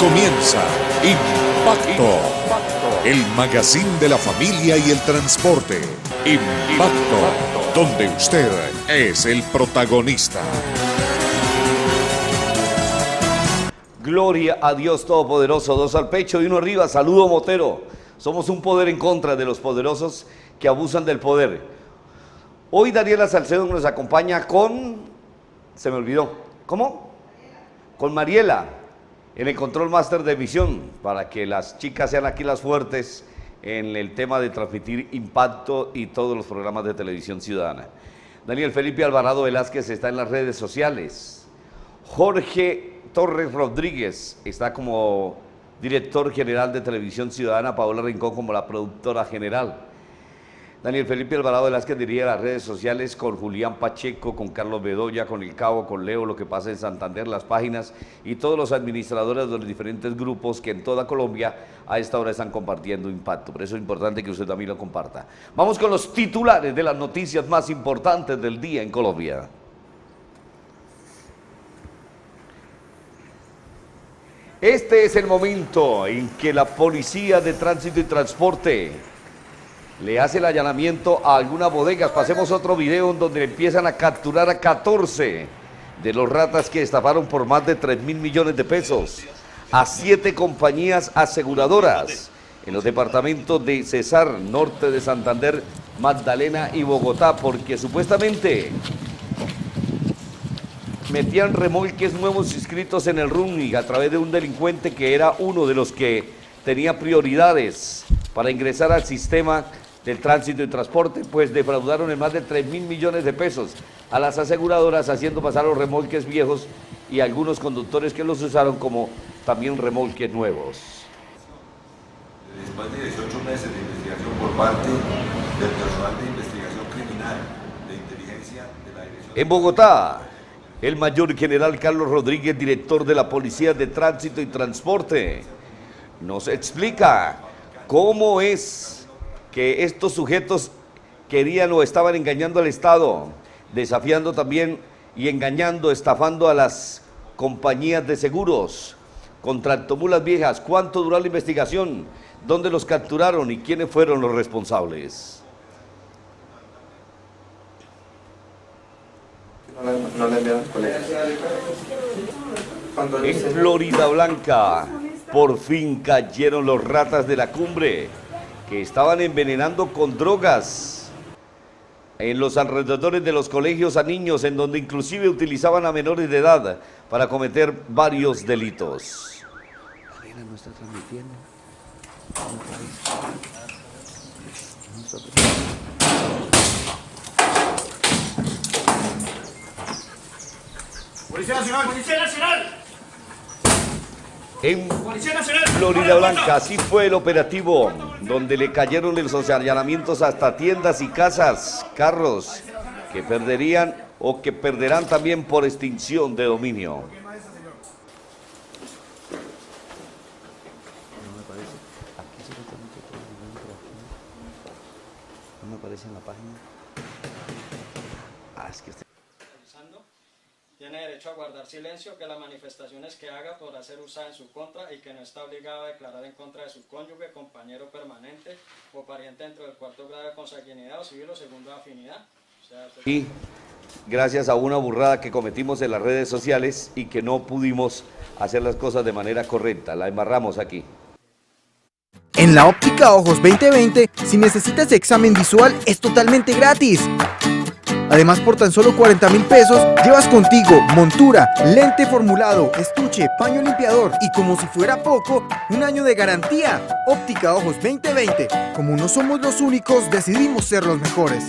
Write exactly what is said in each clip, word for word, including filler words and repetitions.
comienza Impacto, el magazine de la familia y el transporte. Impacto, donde usted es el protagonista. Gloria a Dios Todopoderoso, dos al pecho y uno arriba. Saludo Motero. Somos un poder en contra de los poderosos que abusan del poder. Hoy Daniela Salcedo nos acompaña con... Se me olvidó. ¿Cómo? Con Mariela, en el control máster de visión, para que las chicas sean aquí las fuertes en el tema de transmitir Impacto y todos los programas de televisión ciudadana. Daniel Felipe Alvarado Velázquez está en las redes sociales. Jorge Torres Rodríguez está como director general de Televisión Ciudadana, Paola Rincón como la productora general. Daniel Felipe Alvarado Velázquez dirige las redes sociales con Julián Pacheco, con Carlos Bedoya, con El Cabo, con Leo, lo que pasa en Santander, las páginas y todos los administradores de los diferentes grupos que en toda Colombia a esta hora están compartiendo Impacto. Por eso es importante que usted también lo comparta. Vamos con los titulares de las noticias más importantes del día en Colombia. Este es el momento en que la Policía de Tránsito y Transporte le hace el allanamiento a algunas bodegas. Pasemos otro video en donde empiezan a capturar a catorce de los ratas que estafaron por más de tres mil millones de pesos a siete compañías aseguradoras en los departamentos de Cesar, norte de Santander, Magdalena y Bogotá, porque supuestamente metían remolques nuevos inscritos en el RUNI a través de un delincuente que era uno de los que tenía prioridades para ingresar al sistema del tránsito y transporte, pues defraudaron en más de tres mil millones de pesos a las aseguradoras, haciendo pasar los remolques viejos y algunos conductores que los usaron como también remolques nuevos. Después de dieciocho meses de investigación por parte del personal de investigación criminal de inteligencia de la Dirección... En Bogotá, el mayor general Carlos Rodríguez, director de la Policía de Tránsito y Transporte, nos explica cómo es que estos sujetos querían o estaban engañando al Estado, desafiando también y engañando, estafando a las compañías de seguros con tractomulas viejas. ¿Cuánto duró la investigación? ¿Dónde los capturaron y quiénes fueron los responsables? No le, no le enviaron colegas. En Florida Blanca, por fin cayeron los ratas de la cumbre que estaban envenenando con drogas en los alrededores de los colegios a niños, en donde inclusive utilizaban a menores de edad para cometer varios delitos. Mariela no está transmitiendo. ¡Policía Nacional! ¡Policía Nacional! En Florida Blanca, así fue el operativo, donde le cayeron los allanamientos hasta tiendas y casas, carros que perderían o que perderán también por extinción de dominio. No me parece, aquí se transmite todo el momento, no me aparece en la página. Ah, es que este... Tiene derecho a guardar silencio, que las manifestaciones que haga podrá ser usada en su contra y que no está obligado a declarar en contra de su cónyuge, compañero permanente o pariente dentro del cuarto grado de consanguinidad o civil o segundo de afinidad. O sea, y gracias a una burrada que cometimos en las redes sociales y que no pudimos hacer las cosas de manera correcta, la embarramos aquí. En la óptica Ojos veinte veinte, si necesitas examen visual, es totalmente gratis. Además, por tan solo cuarenta mil pesos, llevas contigo montura, lente formulado, estuche, paño limpiador y, como si fuera poco, un año de garantía. Óptica Ojos veinte veinte. Como no somos los únicos, decidimos ser los mejores.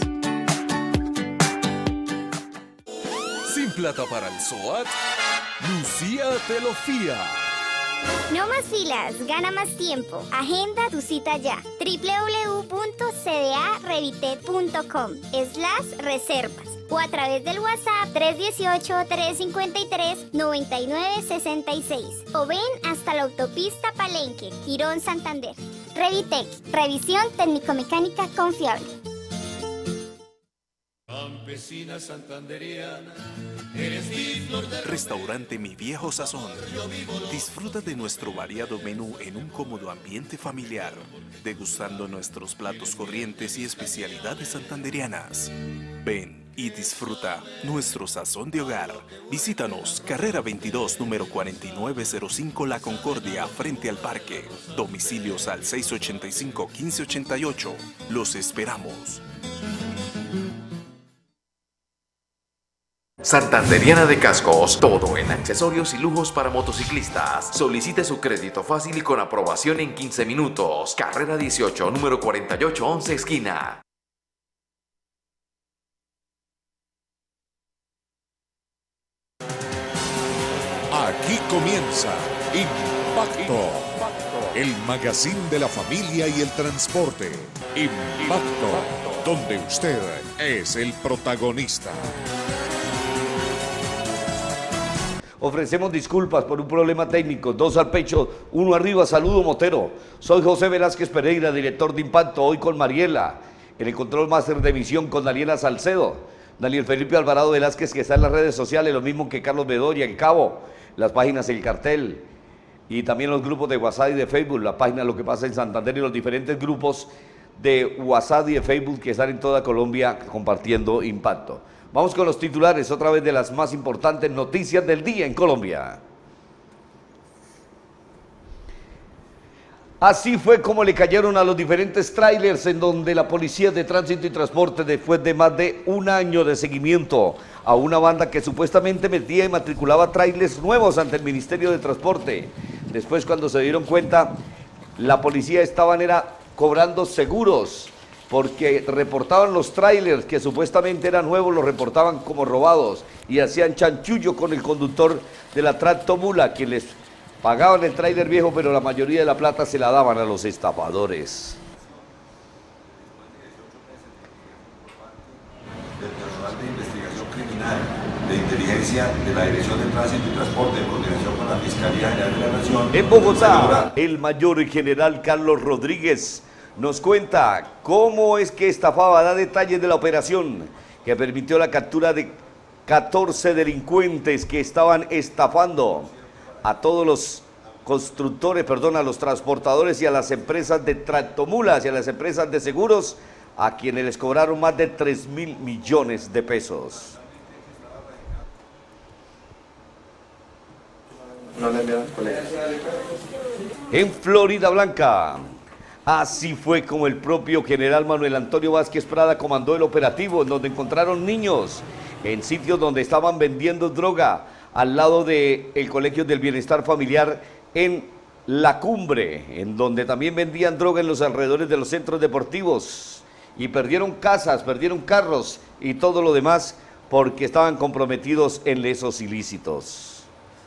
Sin plata para el SOAT, Lucía te lo fía. No más filas, gana más tiempo. Agenda tu cita ya. w w w punto c d a revite punto com slash reservas o a través del WhatsApp tres uno ocho, tres cinco tres, nueve nueve seis seis o ven hasta la autopista Palenque, Girón, Santander. Revitec, revisión técnico-mecánica confiable. campesina santanderiana, eres mi flor de... Restaurante Mi Viejo Sazón. Disfruta de nuestro variado menú en un cómodo ambiente familiar, degustando nuestros platos corrientes y especialidades santanderianas. Ven y disfruta nuestro sazón de hogar. Visítanos, carrera veintidós, número cuarenta y nueve cero cinco La Concordia, frente al parque. Domicilios al seis ochenta y cinco, quince ochenta y ocho. Los esperamos. Santanderiana de Cascos, todo en accesorios y lujos para motociclistas. Solicite su crédito fácil y con aprobación en quince minutos. Carrera dieciocho, número cuarenta y ocho once, esquina. Aquí comienza Impacto, el magazine de la familia y el transporte. Impacto, donde usted es el protagonista. Ofrecemos disculpas por un problema técnico. Dos al pecho, uno arriba. Saludo Motero. Soy José Velázquez Pereira, director de Impacto. Hoy con Mariela, en el control máster de visión con Daniela Salcedo. Daniel Felipe Alvarado Velázquez, que está en las redes sociales, lo mismo que Carlos Bedoya en Cabo, las páginas El Cartel y también los grupos de WhatsApp y de Facebook, la página Lo que pasa en Santander y los diferentes grupos de WhatsApp y de Facebook que están en toda Colombia compartiendo Impacto. Vamos con los titulares, otra vez de las más importantes noticias del día en Colombia. Así fue como le cayeron a los diferentes trailers en donde la Policía de Tránsito y Transporte, después de más de un año de seguimiento a una banda que supuestamente metía y matriculaba trailers nuevos ante el Ministerio de Transporte, después cuando se dieron cuenta, la policía estaban era cobrando seguros, porque reportaban los trailers que supuestamente eran nuevos, los reportaban como robados y hacían chanchullo con el conductor de la tractomula, que les pagaban el trailer viejo, pero la mayoría de la plata se la daban a los estafadores. Del personal de investigación criminal, de inteligencia de la Dirección de Tránsito y Transporte, en coordinación con la Fiscalía General de la Nación. En Bogotá, el mayor general Carlos Rodríguez nos cuenta cómo es que estafaba, da detalles de la operación que permitió la captura de catorce delincuentes que estaban estafando a todos los constructores, perdón, a los transportadores y a las empresas de tractomulas y a las empresas de seguros, a quienes les cobraron más de tres mil millones de pesos. No le enviaron colegas. En Florida Blanca, así fue como el propio general Manuel Antonio Vázquez Prada comandó el operativo, en donde encontraron niños en sitios donde estaban vendiendo droga, al lado del Colegio del Bienestar Familiar en La Cumbre, en donde también vendían droga en los alrededores de los centros deportivos, y perdieron casas, perdieron carros y todo lo demás porque estaban comprometidos en esos ilícitos.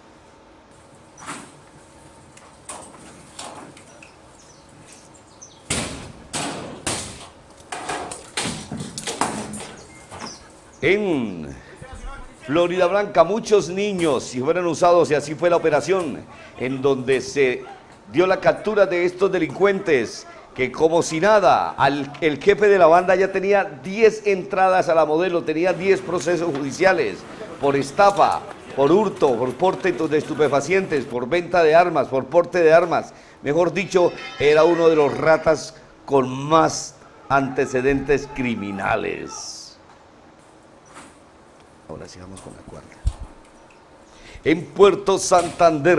En Florida Blanca, muchos niños, si fueran usados, y así fue la operación, en donde se dio la captura de estos delincuentes, que como si nada, al, el jefe de la banda ya tenía diez entradas a la modelo, tenía diez procesos judiciales, por estafa, por hurto, por porte de estupefacientes, por venta de armas, por porte de armas, mejor dicho, era uno de los ratas con más antecedentes criminales. Ahora sigamos con la cuarta. En Puerto Santander.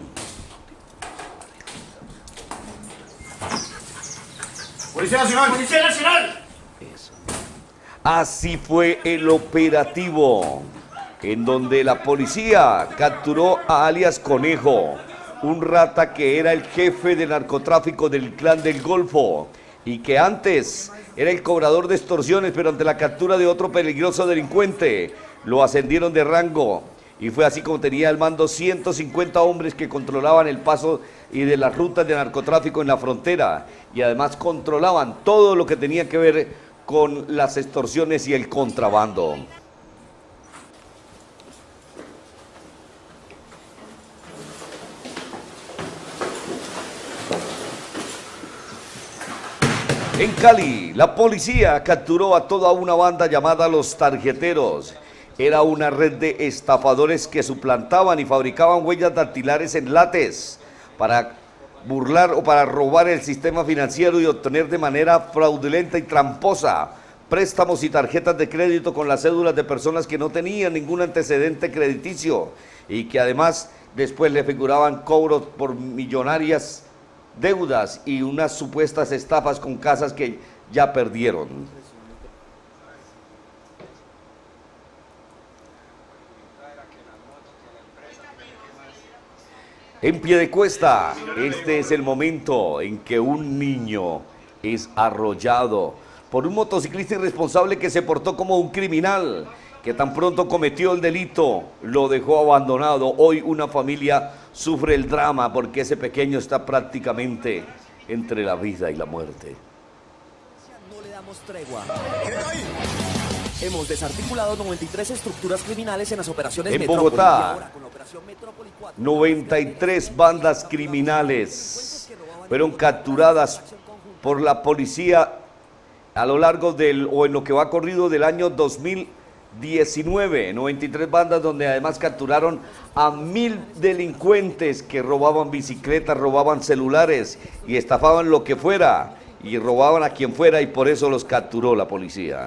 ¡Policía Nacional! ¡Policía Nacional! Eso. Así fue el operativo, en donde la policía capturó a alias Conejo, un rata que era el jefe de narcotráfico del Clan del Golfo y que antes era el cobrador de extorsiones, pero ante la captura de otro peligroso delincuente lo ascendieron de rango, y fue así como tenía al mando ciento cincuenta hombres que controlaban el paso y de las rutas de narcotráfico en la frontera, y además controlaban todo lo que tenía que ver con las extorsiones y el contrabando. En Cali, la policía capturó a toda una banda llamada Los Tarjeteros. Era una red de estafadores que suplantaban y fabricaban huellas dactilares en lates para burlar o para robar el sistema financiero y obtener de manera fraudulenta y tramposa préstamos y tarjetas de crédito con las cédulas de personas que no tenían ningún antecedente crediticio y que además después le figuraban cobros por millonarias deudas y unas supuestas estafas con casas que ya perdieron. En Piedecuesta, este es el momento en que un niño es arrollado por un motociclista irresponsable que se portó como un criminal, que tan pronto cometió el delito, lo dejó abandonado. Hoy una familia sufre el drama porque ese pequeño está prácticamente entre la vida y la muerte. No le damos tregua. Hemos desarticulado noventa y tres estructuras criminales en las operaciones en Metrópoli. Bogotá, noventa y tres bandas criminales fueron capturadas por la policía a lo largo del, o en lo que va corrido del año dos mil diecinueve, noventa y tres bandas donde además capturaron a mil delincuentes que robaban bicicletas, robaban celulares y estafaban lo que fuera y robaban a quien fuera y por eso los capturó la policía.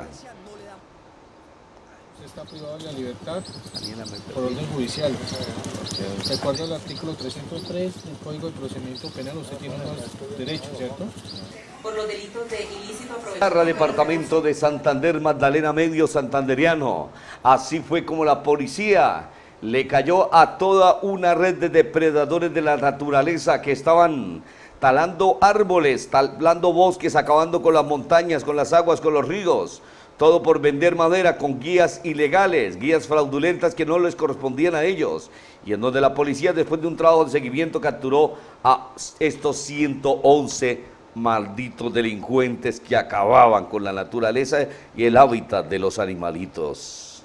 Está privado de la libertad por orden judicial. De acuerdo al artículo trescientos tres del Código de Procedimiento Penal, usted tiene unos derechos, ¿cierto? Por los delitos de ilícito aprovechamiento. Departamento de Santander, Magdalena Medio Santanderiano. Así fue como la policía le cayó a toda una red de depredadores de la naturaleza que estaban talando árboles, talando bosques, acabando con las montañas, con las aguas, con los ríos. Todo por vender madera con guías ilegales, guías fraudulentas que no les correspondían a ellos. Y en donde la policía, después de un trabajo de seguimiento, capturó a estos ciento once malditos delincuentes que acababan con la naturaleza y el hábitat de los animalitos.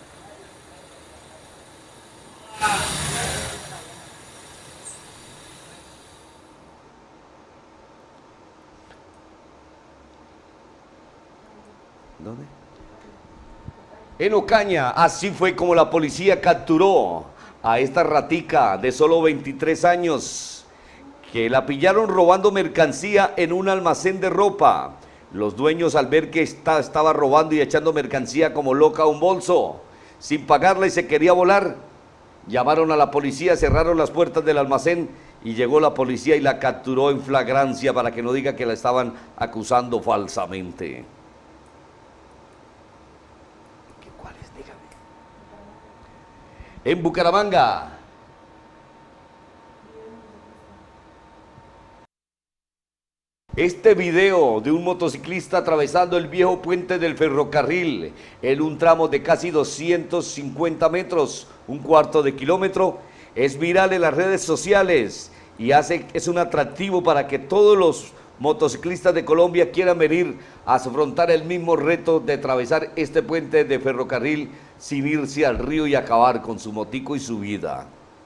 ¿Dónde? En Ocaña, así fue como la policía capturó a esta ratica de solo veintitrés años, que la pillaron robando mercancía en un almacén de ropa. Los dueños, al ver que está, estaba robando y echando mercancía como loca a un bolso, sin pagarla y se quería volar, llamaron a la policía, cerraron las puertas del almacén y llegó la policía y la capturó en flagrancia para que no diga que la estaban acusando falsamente. En Bucaramanga, este video de un motociclista atravesando el viejo puente del ferrocarril en un tramo de casi doscientos cincuenta metros, un cuarto de kilómetro, es viral en las redes sociales y hace, es un atractivo para que todos los motociclistas de Colombia quieran venir a afrontar el mismo reto de atravesar este puente de ferrocarril sin irse al río y acabar con su motico y su vida.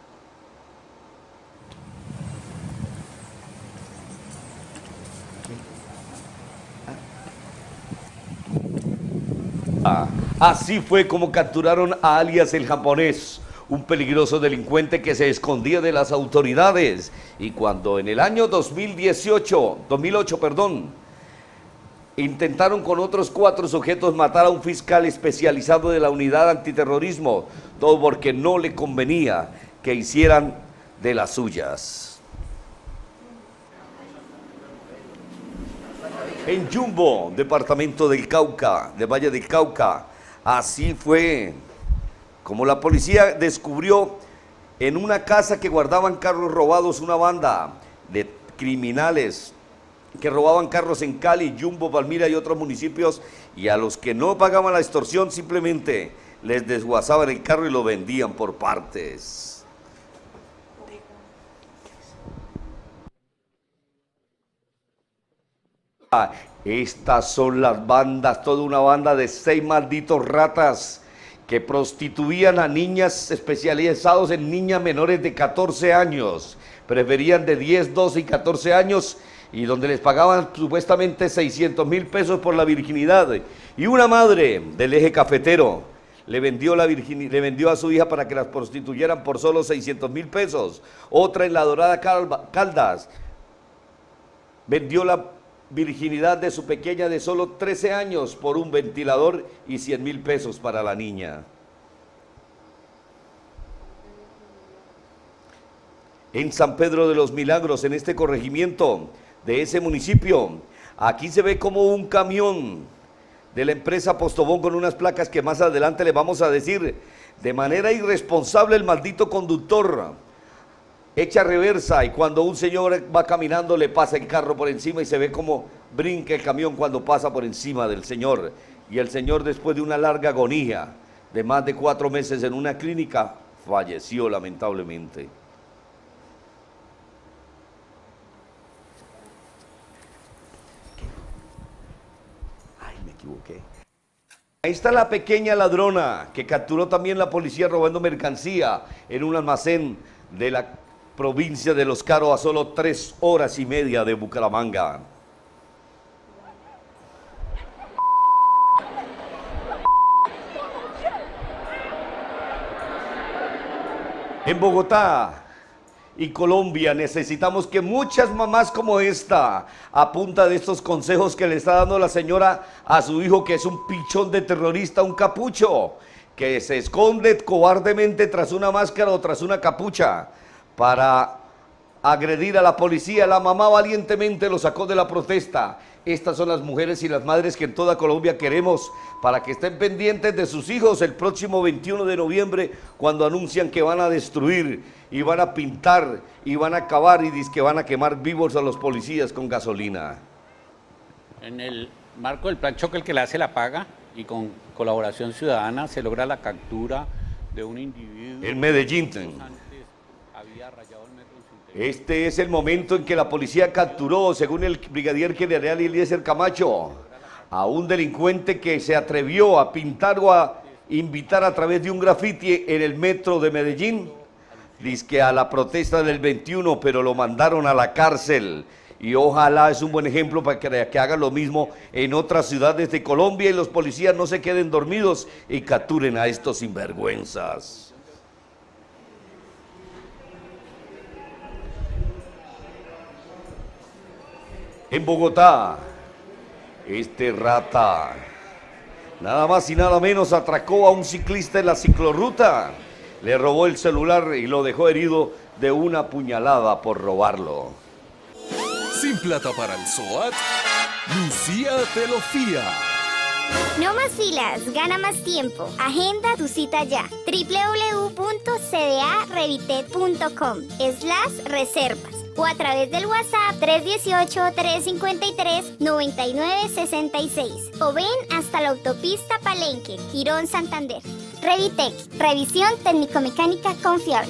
Ah, así fue como capturaron a alias el japonés, un peligroso delincuente que se escondía de las autoridades y cuando en el año dos mil dieciocho, dos mil ocho, perdón, intentaron con otros cuatro sujetos matar a un fiscal especializado de la unidad antiterrorismo, todo porque no le convenía que hicieran de las suyas. En Yumbo, departamento del Cauca, de Valle del Cauca, así fue como la policía descubrió en una casa que guardaban carros robados una banda de criminales que robaban carros en Cali, Yumbo, Palmira y otros municipios, y a los que no pagaban la extorsión simplemente les desguazaban el carro y lo vendían por partes. Estas son las bandas, toda una banda de seis malditos ratas que prostituían a niñas, especializados en niñas menores de catorce años. Preferían de diez, doce y catorce años y donde les pagaban supuestamente seiscientos mil pesos por la virginidad. Y una madre del eje cafetero le vendió, la virgin... le vendió a su hija para que las prostituyeran por solo seiscientos mil pesos. Otra en la Dorada Calva... Caldas vendió la virginidad de su pequeña de solo trece años por un ventilador y cien mil pesos para la niña. En San Pedro de los Milagros, en este corregimiento de ese municipio, aquí se ve como un camión de la empresa Postobón con unas placas que más adelante le vamos a decir. De manera irresponsable el maldito conductor echa reversa y cuando un señor va caminando le pasa el carro por encima y se ve como brinca el camión cuando pasa por encima del señor. Y el señor, después de una larga agonía de más de cuatro meses en una clínica, falleció lamentablemente. Ahí está la pequeña ladrona que capturó también la policía robando mercancía en un almacén de la provincia de Los Caros a solo tres horas y media de Bucaramanga. En Bogotá y Colombia necesitamos que muchas mamás como esta, a punta de estos consejos que le está dando la señora a su hijo, que es un pichón de terrorista, un capucho, que se esconde cobardemente tras una máscara o tras una capucha para agredir a la policía, la mamá valientemente lo sacó de la protesta. Estas son las mujeres y las madres que en toda Colombia queremos para que estén pendientes de sus hijos el próximo veintiuno de noviembre, cuando anuncian que van a destruir y van a pintar y van a acabar y dicen que van a quemar vivos a los policías con gasolina. En el marco del plan choque, el que le hace la paga, y con colaboración ciudadana se logra la captura de un individuo en Medellín. Había rayado el metro en su interior. Este es el momento en que la policía capturó, según el brigadier general Eliezer Camacho, a un delincuente que se atrevió a pintar o a invitar a través de un grafiti en el metro de Medellín, dizque a la protesta del veintiuno, pero lo mandaron a la cárcel. Y ojalá es un buen ejemplo para que, que hagan lo mismo en otras ciudades de Colombia y los policías no se queden dormidos y capturen a estos sinvergüenzas. En Bogotá, este rata, nada más y nada menos, atracó a un ciclista en la ciclorruta, le robó el celular y lo dejó herido de una puñalada por robarlo. Sin plata para el SOAT, Lucía te lo fía. No más filas, gana más tiempo. Agenda tu cita ya. doble u doble u doble u punto c d a revite punto com slash reservas o a través del WhatsApp tres uno ocho, tres cinco tres, nueve nueve seis seis o ven hasta la autopista Palenque, Girón, Santander. Revitec, revisión técnico-mecánica confiable.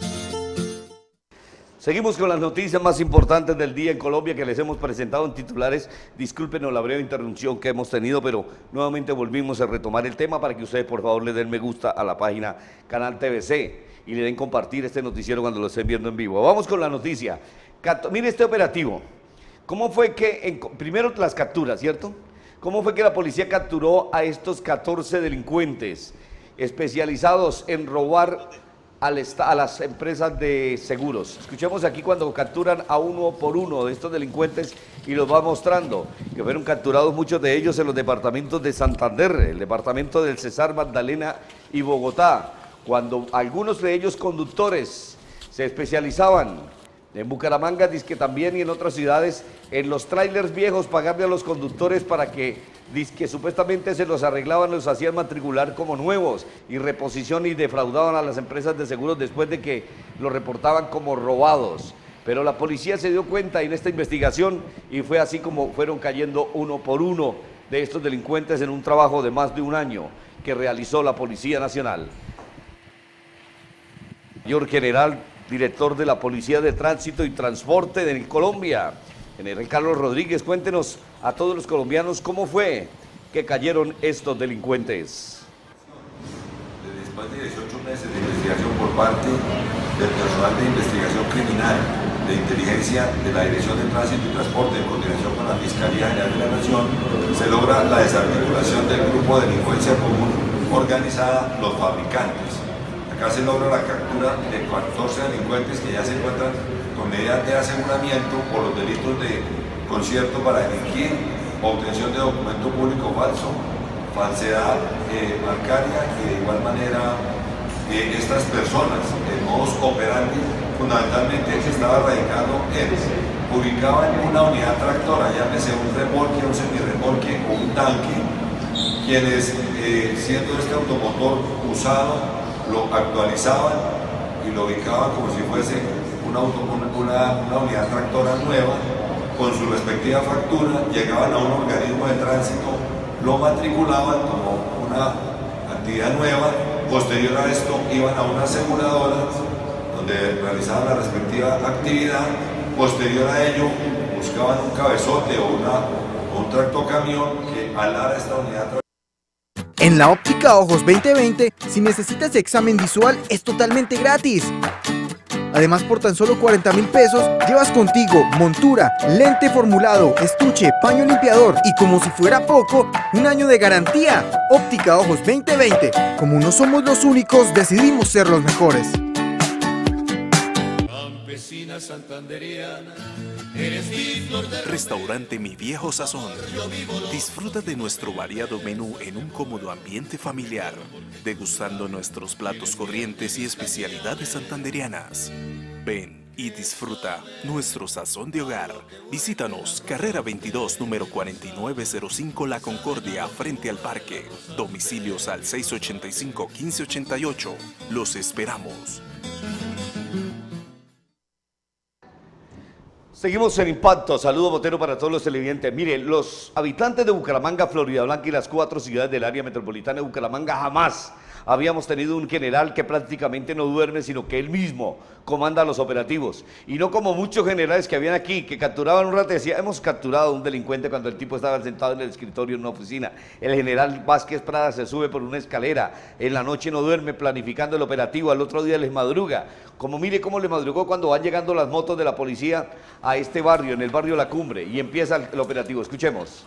Seguimos con las noticias más importantes del día en Colombia que les hemos presentado en titulares. Discúlpenos la breve interrupción que hemos tenido, pero nuevamente volvimos a retomar el tema para que ustedes por favor le den me gusta a la página Canal T V C y le den compartir este noticiero cuando lo estén viendo en vivo. Vamos con la noticia. Cat- Mire este operativo. ¿Cómo fue que, en, primero las capturas, ¿cierto? ¿Cómo fue que la policía capturó a estos catorce delincuentes especializados en robar al a las empresas de seguros? Escuchemos aquí cuando capturan a uno por uno de estos delincuentes y los va mostrando, que fueron capturados muchos de ellos en los departamentos de Santander, el departamento del Cesar, Magdalena y Bogotá, cuando algunos de ellos conductores se especializaban en Bucaramanga, dizque también, y en otras ciudades, en los trailers viejos, pagarle a los conductores para que, dizque supuestamente se los arreglaban, los hacían matricular como nuevos, y reposición, y defraudaban a las empresas de seguros después de que los reportaban como robados. Pero la policía se dio cuenta en esta investigación, y fue así como fueron cayendo uno por uno de estos delincuentes en un trabajo de más de un año que realizó la Policía Nacional. Señor General, director de la Policía de Tránsito y Transporte de Colombia, General Carlos Rodríguez, cuéntenos a todos los colombianos cómo fue que cayeron estos delincuentes. Después de dieciocho meses de investigación por parte del personal de investigación criminal de Inteligencia de la Dirección de Tránsito y Transporte en coordinación con la Fiscalía General de la Nación, se logra la desarticulación del grupo de delincuencia común organizada Los Fabricantes. Acá se logra la captura de catorce delincuentes que ya se encuentran con medidas de aseguramiento por los delitos de concierto para delinquir, obtención de documento público falso, falsedad eh, bancaria, y de igual manera eh, estas personas, el modus operandi fundamentalmente se estaba radicando en ubicaban una unidad tractora, llámese un remolque, un semirremolque o un tanque, quienes eh, siendo este automotor usado lo actualizaban y lo ubicaban como si fuese una, auto, una, una unidad tractora nueva con su respectiva factura, llegaban a un organismo de tránsito, lo matriculaban como una actividad nueva, posterior a esto iban a una aseguradora donde realizaban la respectiva actividad, posterior a ello buscaban un cabezote o, una, o un tractocamión que alara esta unidad. En la óptica Ojos veinte veinte, si necesitas examen visual, es totalmente gratis. Además, por tan solo cuarenta mil pesos, llevas contigo montura, lente formulado, estuche, paño limpiador y, como si fuera poco, un año de garantía. Óptica Ojos veinte veinte. Como no somos los únicos, decidimos ser los mejores. Campesina santanderiana, eres mi flor de... Restaurante Mi Viejo Sazón. Disfruta de nuestro variado menú en un cómodo ambiente familiar, degustando nuestros platos corrientes y especialidades santanderianas. Ven y disfruta nuestro sazón de hogar. Visítanos, carrera veintidós, número cuarenta y nueve cero cinco La Concordia, frente al parque. Domicilios al seis ochenta y cinco, quince ochenta y ocho. Los esperamos. Seguimos en Impacto. Saludo Botero para todos los televidentes. Mire, los habitantes de Bucaramanga, Florida Blanca y las cuatro ciudades del área metropolitana de Bucaramanga jamás habíamos tenido un general que prácticamente no duerme, sino que él mismo comanda los operativos. Y no como muchos generales que habían aquí, que capturaban un rato y decían, hemos capturado a un delincuente cuando el tipo estaba sentado en el escritorio en una oficina. El general Vázquez Prada se sube por una escalera, en la noche no duerme planificando el operativo, al otro día les madruga. Como mire cómo les madrugó cuando van llegando las motos de la policía a este barrio, en el barrio La Cumbre, y empieza el, el operativo. Escuchemos.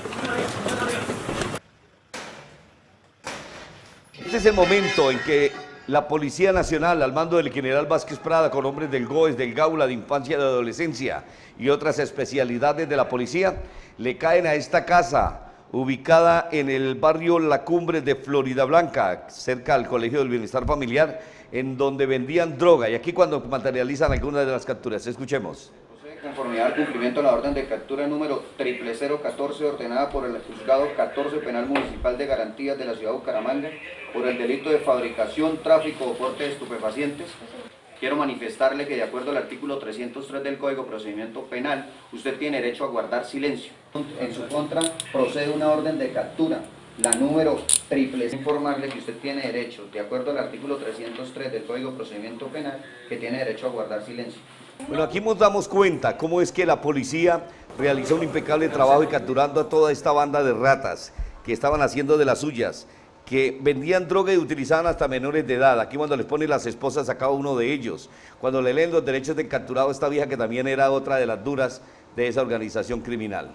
Este es el momento en que la Policía Nacional, al mando del general Vázquez Prada, con hombres del GOES, del Gaula, de Infancia y de Adolescencia y otras especialidades de la policía, le caen a esta casa ubicada en el barrio La Cumbre de Florida Blanca, cerca al Colegio del Bienestar Familiar, en donde vendían droga. Y aquí cuando materializan algunas de las capturas, escuchemos. Conformidad al cumplimiento de la orden de captura número cero cero cero catorce ordenada por el Juzgado catorce Penal Municipal de Garantías de la Ciudad de Bucaramanga por el delito de fabricación, tráfico o porte de estupefacientes, quiero manifestarle que de acuerdo al artículo trescientos tres del Código de Procedimiento Penal, usted tiene derecho a guardar silencio. En su contra procede una orden de captura, la número triple, informarle que usted tiene derecho, de acuerdo al artículo trescientos tres del Código de Procedimiento Penal, que tiene derecho a guardar silencio. Bueno, aquí nos damos cuenta cómo es que la policía realizó un impecable trabajo y capturando a toda esta banda de ratas que estaban haciendo de las suyas, que vendían droga y utilizaban hasta menores de edad. Aquí cuando les ponen las esposas a cada uno de ellos, cuando le leen los derechos del capturado a esta vieja que también era otra de las duras de esa organización criminal.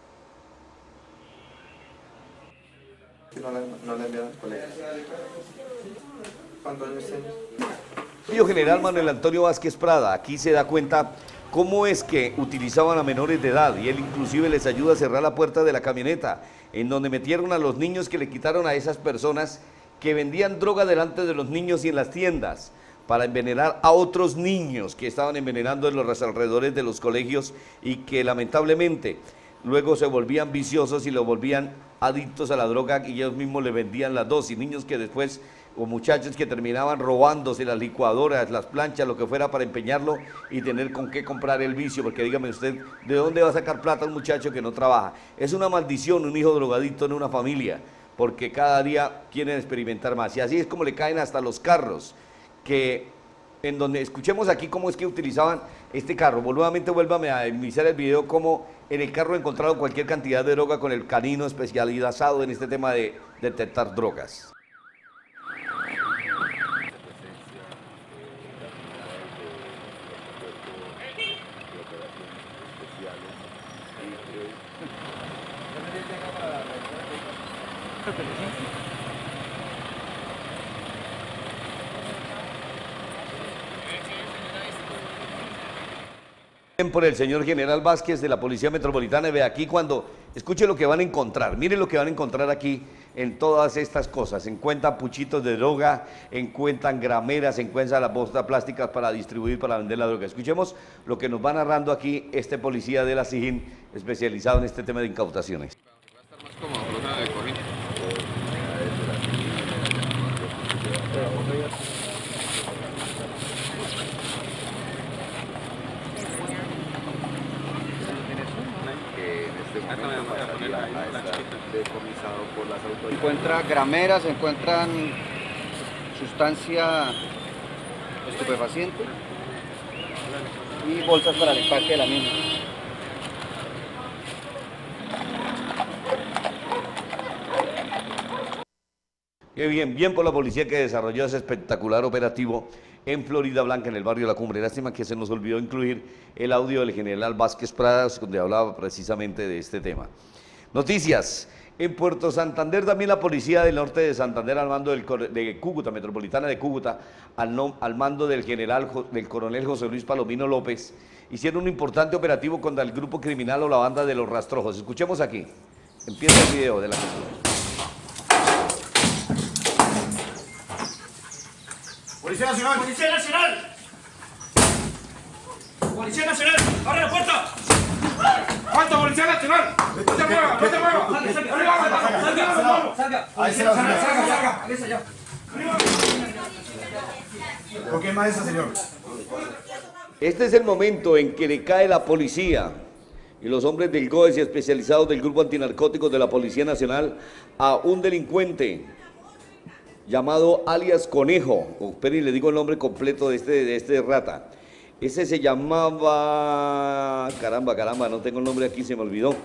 No le, no le enviaron al colegio. ¿Cuántos años tiene? El general Manuel Antonio Vázquez Prada, aquí se da cuenta cómo es que utilizaban a menores de edad y él inclusive les ayuda a cerrar la puerta de la camioneta, en donde metieron a los niños que le quitaron a esas personas que vendían droga delante de los niños y en las tiendas para envenenar a otros niños que estaban envenenando en los alrededores de los colegios y que lamentablemente luego se volvían viciosos y lo volvían adictos a la droga y ellos mismos le vendían las dosis, niños que después o muchachos que terminaban robándose las licuadoras, las planchas, lo que fuera para empeñarlo y tener con qué comprar el vicio, porque dígame usted, ¿de dónde va a sacar plata un muchacho que no trabaja? Es una maldición un hijo drogadicto en una familia, porque cada día quieren experimentar más, y así es como le caen hasta los carros, que en donde escuchemos aquí cómo es que utilizaban este carro. Nuevamente vuélvame a iniciar el video, cómo en el carro encontraron cualquier cantidad de droga con el canino especializado en este tema de detectar drogas. Por el señor General Vázquez de la Policía Metropolitana. Ve aquí cuando, escuche lo que van a encontrar, mire lo que van a encontrar aquí en todas estas cosas. Encuentran puchitos de droga, encuentran grameras, encuentran las bolsas plásticas para distribuir, para vender la droga. Escuchemos lo que nos va narrando aquí este policía de la SIJIN, especializado en este tema de incautaciones. Encuentra grameras, se encuentran sustancia estupefaciente y bolsas para el empaque de la misma. Qué bien, bien por la policía que desarrolló ese espectacular operativo en Florida Blanca, en el barrio La Cumbre. Lástima que se nos olvidó incluir el audio del general Vázquez Pradas, donde hablaba precisamente de este tema. Noticias. En Puerto Santander también la policía del norte de Santander al mando del, de Cúcuta, Metropolitana de Cúcuta, al, no, al mando del general, del coronel José Luis Palomino López, hicieron un importante operativo contra el grupo criminal o la banda de los Rastrojos. Escuchemos aquí. Empieza el video de la captura. Policía Nacional. Policía Nacional. Policía Nacional. Abre la puerta. ¡Alto, Policía Nacional! ¡No te muevas! ¡No te muevas! ¡Salga! ¡Salga! ¡Salga! ¡Ahí se va! ¡Salga! ¡Salga! ¡Salga! ¡Alisa ya! ¿Por qué más esa, señor? Este es el momento en que le cae la policía y los hombres del G O E S y especializados del Grupo Antinarcóticos de la Policía Nacional a un delincuente llamado alias Conejo. Oh, espere, le digo el nombre completo de este, de este rata. Ese se llamaba, caramba, caramba, no tengo el nombre aquí, se me olvidó.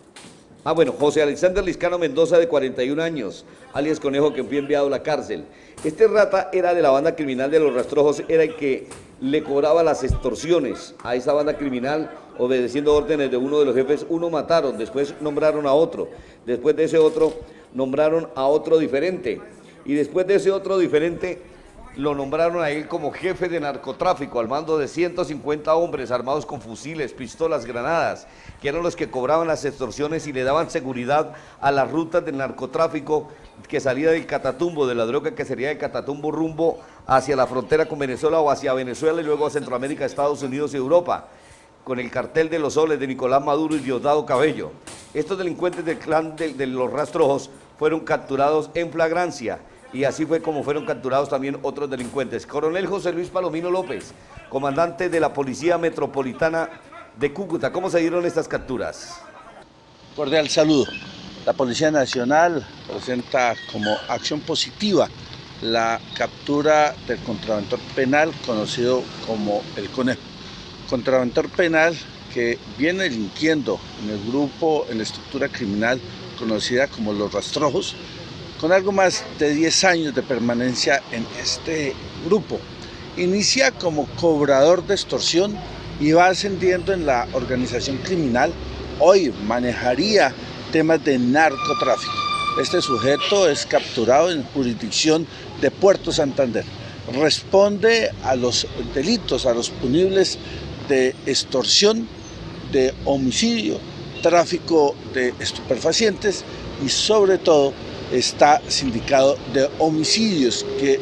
Ah, bueno, José Alexander Liscano Mendoza, de cuarenta y un años, alias Conejo, que fue enviado a la cárcel. Este rata era de la banda criminal de los Rastrojos, era el que le cobraba las extorsiones a esa banda criminal, obedeciendo órdenes de uno de los jefes. Uno mataron, después nombraron a otro, después de ese otro nombraron a otro diferente, y después de ese otro diferente lo nombraron a él como jefe de narcotráfico, al mando de ciento cincuenta hombres armados con fusiles, pistolas, granadas, que eran los que cobraban las extorsiones y le daban seguridad a las rutas del narcotráfico que salía del Catatumbo, de la droga que sería del Catatumbo rumbo hacia la frontera con Venezuela o hacia Venezuela y luego a Centroamérica, Estados Unidos y Europa, con el cartel de los soles de Nicolás Maduro y Diosdado Cabello. Estos delincuentes del clan de, de los Rastrojos fueron capturados en flagrancia. Y así fue como fueron capturados también otros delincuentes. Coronel José Luis Palomino López, comandante de la Policía Metropolitana de Cúcuta. ¿Cómo se dieron estas capturas? Cordial saludo. La Policía Nacional presenta como acción positiva la captura del contraventor penal conocido como el Conejo. Contraventor penal que viene delinquiendo en el grupo, en la estructura criminal conocida como los Rastrojos, con algo más de diez años de permanencia en este grupo. Inicia como cobrador de extorsión y va ascendiendo en la organización criminal. Hoy manejaría temas de narcotráfico. Este sujeto es capturado en jurisdicción de Puerto Santander. Responde a los delitos, a los punibles de extorsión, de homicidio, tráfico de estupefacientes y sobre todo está sindicado de homicidios que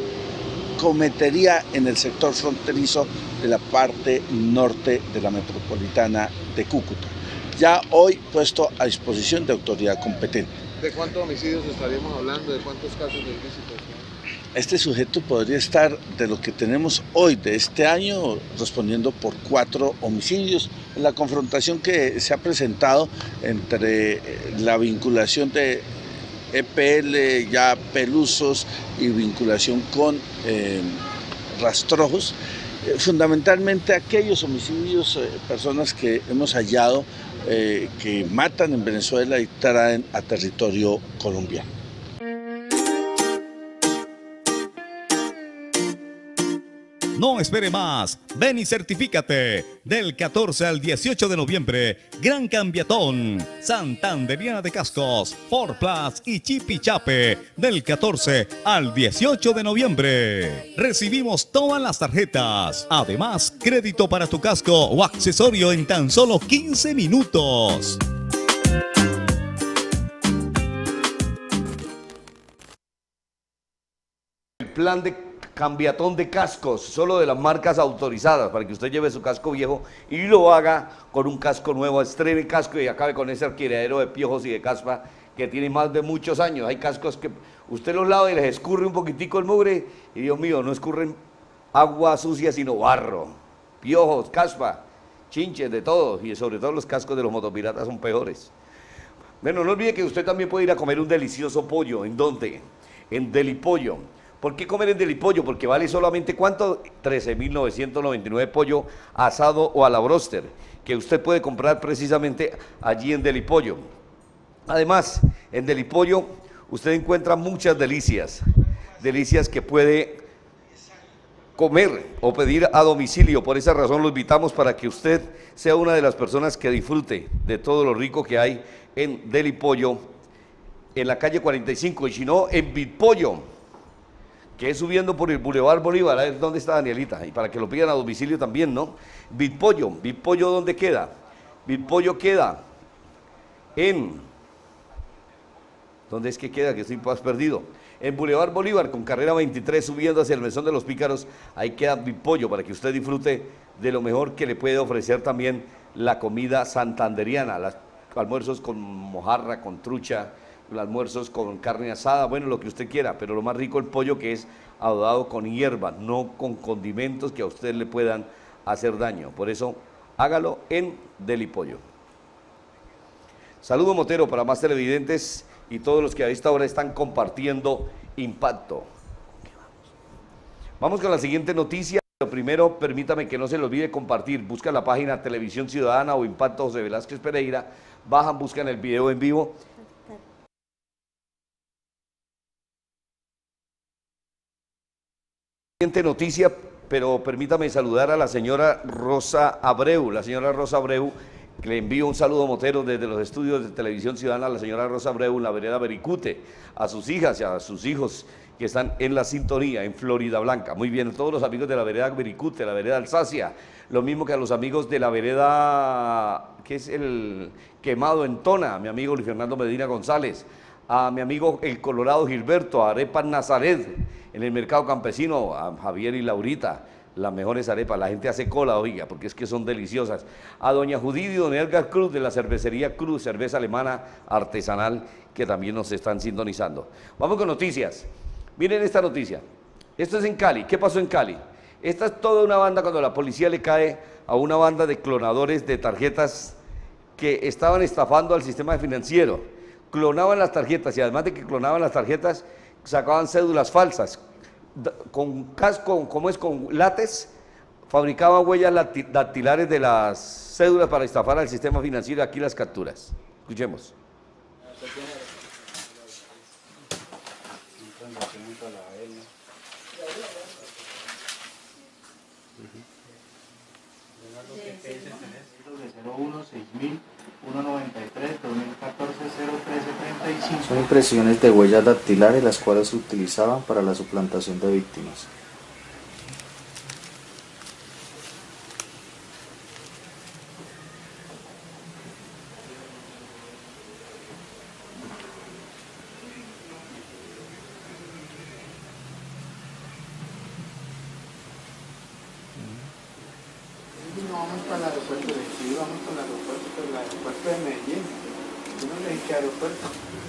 cometería en el sector fronterizo de la parte norte de la metropolitana de Cúcuta. Ya hoy puesto a disposición de autoridad competente. ¿De cuántos homicidios estaríamos hablando? ¿De cuántos casos de ilícitos? Este sujeto podría estar, de lo que tenemos hoy de este año, respondiendo por cuatro homicidios en la confrontación que se ha presentado entre la vinculación de E P L, ya Pelusos y vinculación con eh, Rastrojos, eh, fundamentalmente aquellos homicidios, eh, personas que hemos hallado eh, que matan en Venezuela y traen a territorio colombiano. No espere más. Ven y certifícate. Del catorce al dieciocho de noviembre, Gran Cambiatón, Santanderiana de Cascos, Ford Plus y Chipichape. Del catorce al dieciocho de noviembre. Recibimos todas las tarjetas. Además, crédito para tu casco o accesorio en tan solo quince minutos. El plan de cambiatón de cascos, solo de las marcas autorizadas, para que usted lleve su casco viejo y lo haga con un casco nuevo, estrene casco y acabe con ese alquiladero de piojos y de caspa que tiene más de muchos años. Hay cascos que usted los lava y les escurre un poquitico el mugre y Dios mío, no escurren agua sucia sino barro, piojos, caspa, chinches, de todo, y sobre todo los cascos de los motopiratas son peores. Bueno, no olvide que usted también puede ir a comer un delicioso pollo. ¿En dónde? En Delipollo. ¿Por qué comer en Delipollo? Porque vale solamente, ¿cuánto? trece mil novecientos noventa y nueve pollo asado o a la broster, que usted puede comprar precisamente allí en Delipollo. Además, en Delipollo usted encuentra muchas delicias, delicias que puede comer o pedir a domicilio. Por esa razón lo invitamos para que usted sea una de las personas que disfrute de todo lo rico que hay en Delipollo, en la calle cuarenta y cinco, y si no, en Bitpollo, que es subiendo por el Boulevard Bolívar. A ver dónde está Danielita, y para que lo pidan a domicilio también, ¿no? Bitpollo, Bitpollo, ¿dónde queda? Bitpollo queda en... ¿Dónde es que queda? Que estoy más perdido. En Boulevard Bolívar, con carrera veintitrés, subiendo hacia el Mesón de los Pícaros, ahí queda Bitpollo, para que usted disfrute de lo mejor que le puede ofrecer también la comida santanderiana, los almuerzos con mojarra, con trucha, los almuerzos con carne asada, bueno, lo que usted quiera, pero lo más rico el pollo, que es adobado con hierba, no con condimentos que a usted le puedan hacer daño. Por eso, hágalo en Delipollo. Saludo Motero para más televidentes y todos los que a esta hora están compartiendo Impacto. Vamos con la siguiente noticia. Pero primero, permítame que no se le olvide compartir. Busca la página Televisión Ciudadana o Impacto José Velázquez Pereira. Bajan, buscan el video en vivo. Siguiente noticia, pero permítame saludar a la señora Rosa Abreu. La señora Rosa Abreu, que le envío un saludo Motero desde los estudios de Televisión Ciudadana, a la señora Rosa Abreu en la vereda Bericute, a sus hijas y a sus hijos que están en la sintonía en Florida Blanca. Muy bien, todos los amigos de la vereda Bericute, la vereda Alsacia, lo mismo que a los amigos de la vereda, que es el Quemado en Tona, mi amigo Luis Fernando Medina González, a mi amigo el Colorado Gilberto, a Arepas Nazaret, en el mercado campesino, a Javier y Laurita, las mejores arepas, la gente hace cola, oiga, porque es que son deliciosas. A doña Judith y don Edgar Cruz de la cervecería Cruz, cerveza alemana artesanal, que también nos están sintonizando. Vamos con noticias. Miren esta noticia. Esto es en Cali. ¿Qué pasó en Cali? Esta es toda una banda cuando la policía le cae a una banda de clonadores de tarjetas que estaban estafando al sistema financiero. Clonaban las tarjetas y además de que clonaban las tarjetas, sacaban cédulas falsas. Con casco, como es con látex, fabricaban huellas dactilares de las cédulas para estafar al sistema financiero. Aquí las capturas. Escuchemos. Son impresiones de huellas dactilares las cuales se utilizaban para la suplantación de víctimas. No vamos para el aeropuerto de Chile, vamos para el aeropuerto, para el aeropuerto de Medellín. Yo no le dije aeropuerto.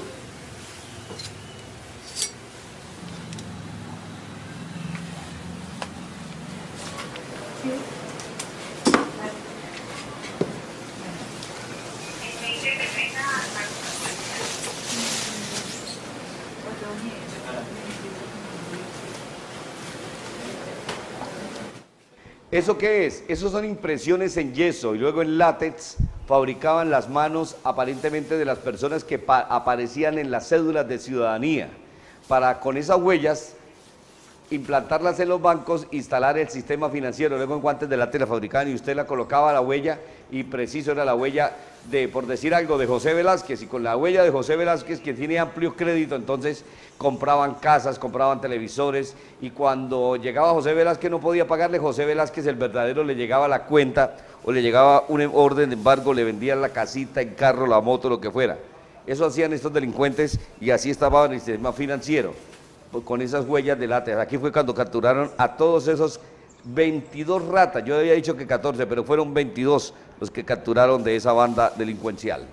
¿Eso qué es? Eso son impresiones en yeso y luego en látex fabricaban las manos aparentemente de las personas que aparecían en las cédulas de ciudadanía para con esas huellas implantarlas en los bancos, instalar el sistema financiero, luego en guantes de lata la fabricaban y usted la colocaba a la huella y preciso era la huella de, por decir algo, de José Velázquez, y con la huella de José Velázquez, que tiene amplio crédito, entonces compraban casas, compraban televisores, y cuando llegaba José Velázquez no podía pagarle, José Velázquez el verdadero le llegaba la cuenta o le llegaba un orden de embargo, le vendían la casita, el carro, la moto, lo que fuera. Eso hacían estos delincuentes y así estaba el sistema financiero, con esas huellas de lata. Aquí fue cuando capturaron a todos esos veintidós ratas, yo había dicho que catorce, pero fueron veintidós los que capturaron de esa banda delincuencial.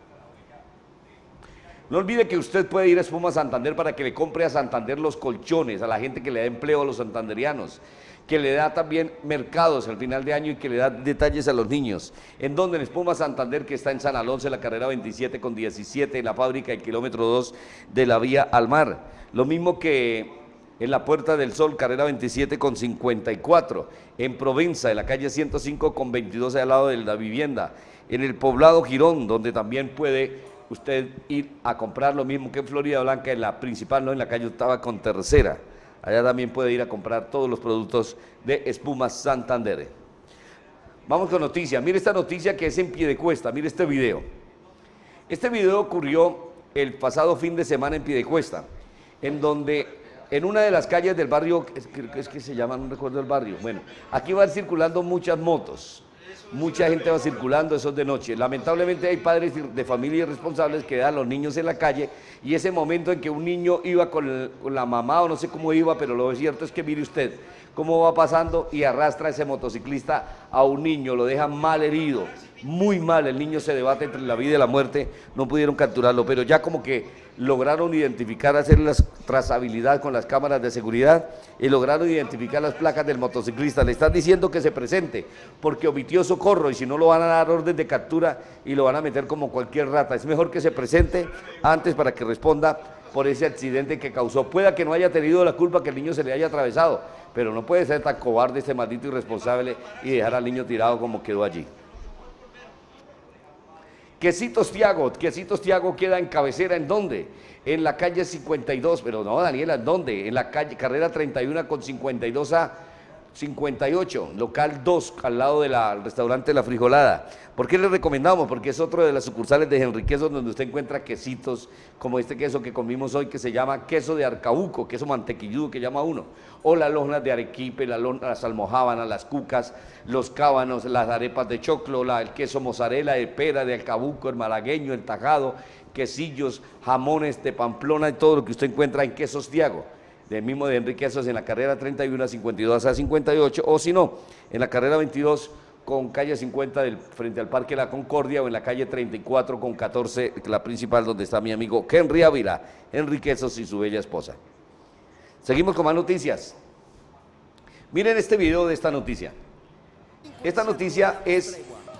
No olvide que usted puede ir a Espuma Santander para que le compre a Santander los colchones, a la gente que le da empleo a los santanderianos, que le da también mercados al final de año y que le da detalles a los niños. ¿En dónde? En Espuma Santander, que está en San Alonso, en la carrera veintisiete con diecisiete, en la fábrica del kilómetro dos de la vía al mar. Lo mismo que en la Puerta del Sol, carrera veintisiete con cincuenta y cuatro, en Provenza, en la calle ciento cinco con veintidós al lado de la vivienda, en el Poblado Girón, donde también puede usted ir a comprar lo mismo que en Florida Blanca, en la principal, no, en la calle Octava con Tercera. Allá también puede ir a comprar todos los productos de Espuma Santander. Vamos con noticias. Mire esta noticia que es en Piedecuesta, mire este video. Este video ocurrió el pasado fin de semana en Piedecuesta, en donde en una de las calles del barrio, es que, es que se llama, no recuerdo el barrio, bueno, aquí van circulando muchas motos, mucha gente va circulando, eso es de noche. Lamentablemente hay padres de familia irresponsables que dejan a los niños en la calle, y ese momento en que un niño iba con, el, con la mamá, o no sé cómo iba, pero lo cierto es que mire usted cómo va pasando y arrastra a ese motociclista a un niño, lo deja mal herido, muy mal, el niño se debate entre la vida y la muerte, no pudieron capturarlo, pero ya como que lograron identificar, hacer la trazabilidad con las cámaras de seguridad y lograron identificar las placas del motociclista. Le están diciendo que se presente porque omitió socorro, y si no lo van a dar orden de captura y lo van a meter como cualquier rata. Es mejor que se presente antes para que responda por ese accidente que causó. Pueda que no haya tenido la culpa que el niño se le haya atravesado, pero no puede ser tan cobarde este maldito irresponsable y dejar al niño tirado como quedó allí. Quesitos Tiago, Quesitos Tiago queda en Cabecera, ¿en dónde? En la calle cincuenta y dos, pero no, Daniela, ¿en dónde? En la calle carrera treinta y uno con cincuenta y dos a cincuenta y ocho, local dos, al lado del restaurante La Frijolada. ¿Por qué le recomendamos? Porque es otro de las sucursales de Enriquesos donde usted encuentra quesitos como este queso que comimos hoy, que se llama queso de Arcabuco, queso mantequilludo que llama uno, o las lonjas de Arequipe, las, lonjas, las almojábanas, las cucas, los cábanos, las arepas de choclo, la, el queso mozzarella de pera, de Arcabuco, el malagueño, el tajado, quesillos, jamones de Pamplona y todo lo que usted encuentra en Quesos Tiago. Del mismo de Enriquesos en la carrera treinta y uno a cincuenta y dos a cincuenta y ocho, o si no, en la carrera veintidós con calle cincuenta del, frente al Parque La Concordia, o en la calle treinta y cuatro con catorce, la principal, donde está mi amigo Henry Ávila, Enriquesos y su bella esposa. Seguimos con más noticias. Miren este video de esta noticia. Esta noticia es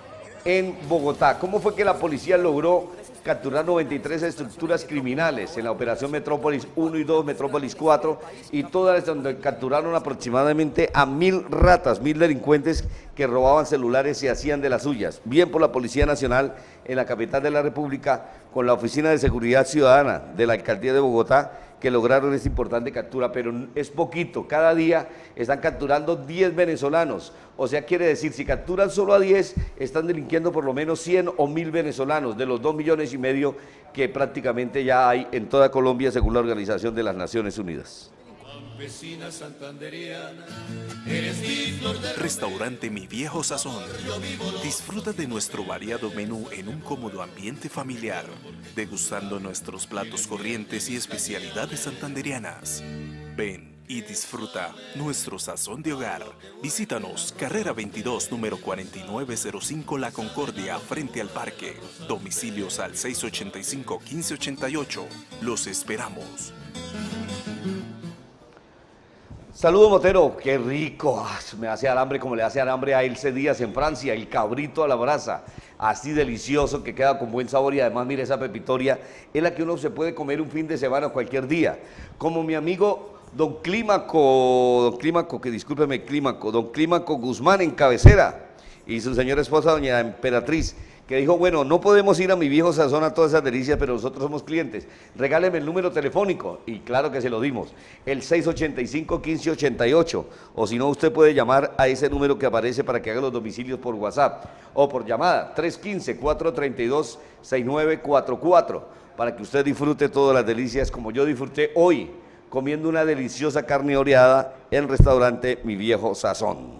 en Bogotá. ¿Cómo fue que la policía logró capturar noventa y tres estructuras criminales en la operación Metrópolis uno y dos, Metrópolis cuatro, y todas donde capturaron aproximadamente a mil ratas, mil delincuentes que robaban celulares y hacían de las suyas? Bien por la Policía Nacional en la capital de la República, con la Oficina de Seguridad Ciudadana de la Alcaldía de Bogotá, que lograron esta importante captura, pero es poquito. Cada día están capturando diez venezolanos, o sea, quiere decir, si capturan solo a diez, están delinquiendo por lo menos cien o mil venezolanos, de los dos millones y medio que prácticamente ya hay en toda Colombia, según la Organización de las Naciones Unidas. Vecina santanderiana, eres mi flor de... Restaurante Mi Viejo Sazón. Disfruta de nuestro variado menú en un cómodo ambiente familiar, degustando nuestros platos corrientes y especialidades santanderianas. Ven y disfruta nuestro sazón de hogar. Visítanos, carrera veintidós, número cuarenta y nueve cero cinco, La Concordia, frente al parque. Domicilios al seis ochenta y cinco, quince ochenta y ocho. Los esperamos. Saludo Motero, qué rico, ah, me hace hambre como le hace hambre a Ilse Díaz en Francia, el cabrito a la brasa, así delicioso que queda con buen sabor, y además mire esa pepitoria, es la que uno se puede comer un fin de semana cualquier día, como mi amigo don Clímaco, don Clímaco, que discúlpeme Clímaco, don Clímaco Guzmán en Cabecera, y su señora esposa doña Emperatriz, que dijo, bueno, no podemos ir a mi viejo sazón a todas esas delicias, pero nosotros somos clientes, regáleme el número telefónico, y claro que se lo dimos, el seis ochenta y cinco, quince ochenta y ocho, o si no, usted puede llamar a ese número que aparece para que haga los domicilios por WhatsApp, o por llamada, tres uno cinco, cuatro tres dos, seis nueve cuatro cuatro, para que usted disfrute todas las delicias como yo disfruté hoy, comiendo una deliciosa carne oreada en el restaurante Mi Viejo Sazón.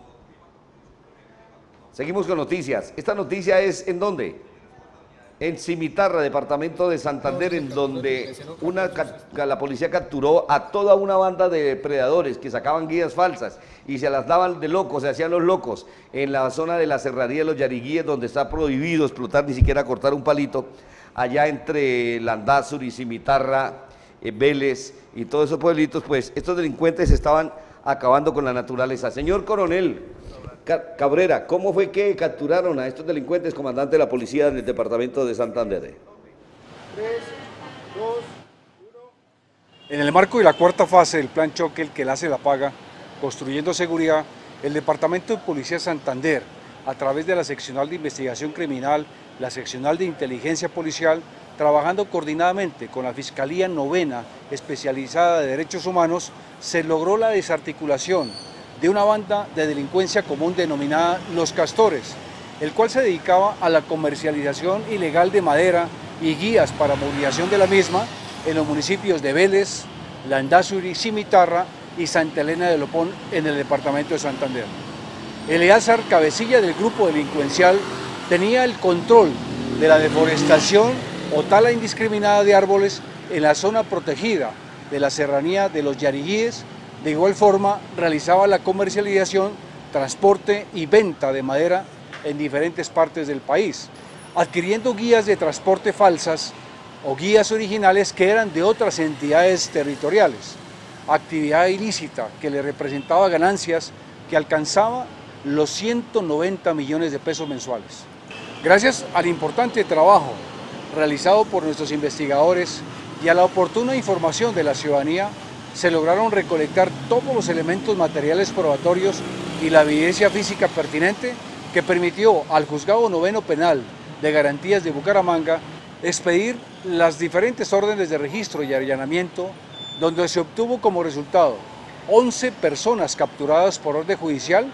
Seguimos con noticias. Esta noticia es ¿en dónde? En Cimitarra, departamento de Santander, en donde una, la policía capturó a toda una banda de depredadores que sacaban guías falsas y se las daban de locos, se hacían los locos en la zona de la Serranía de los Yariguíes, donde está prohibido explotar, ni siquiera cortar un palito, allá entre Landazuri, Cimitarra, eh, Vélez y todos esos pueblitos. Pues estos delincuentes estaban acabando con la naturaleza. Señor coronel Cabrera, ¿cómo fue que capturaron a estos delincuentes, comandante de la policía del departamento de Santander? tres, dos, uno. En el marco de la cuarta fase del plan choque, el que la hace la paga, construyendo seguridad, el departamento de policía Santander, a través de la seccional de investigación criminal, la seccional de inteligencia policial, trabajando coordinadamente con la Fiscalía Novena especializada de Derechos Humanos, se logró la desarticulación de una banda de delincuencia común denominada Los Castores, el cual se dedicaba a la comercialización ilegal de madera y guías para movilización de la misma en los municipios de Vélez, Landazuri, Cimitarra y Santa Elena de Lopón en el departamento de Santander. Eleazar, cabecilla del grupo delincuencial, tenía el control de la deforestación o tala indiscriminada de árboles en la zona protegida de la serranía de los Yariguíes. De igual forma, realizaba la comercialización, transporte y venta de madera en diferentes partes del país, adquiriendo guías de transporte falsas o guías originales que eran de otras entidades territoriales, actividad ilícita que le representaba ganancias que alcanzaba los ciento noventa millones de pesos mensuales. Gracias al importante trabajo realizado por nuestros investigadores y a la oportuna información de la ciudadanía, se lograron recolectar todos los elementos materiales probatorios y la evidencia física pertinente que permitió al Juzgado Noveno Penal de Garantías de Bucaramanga expedir las diferentes órdenes de registro y allanamiento, donde se obtuvo como resultado once personas capturadas por orden judicial,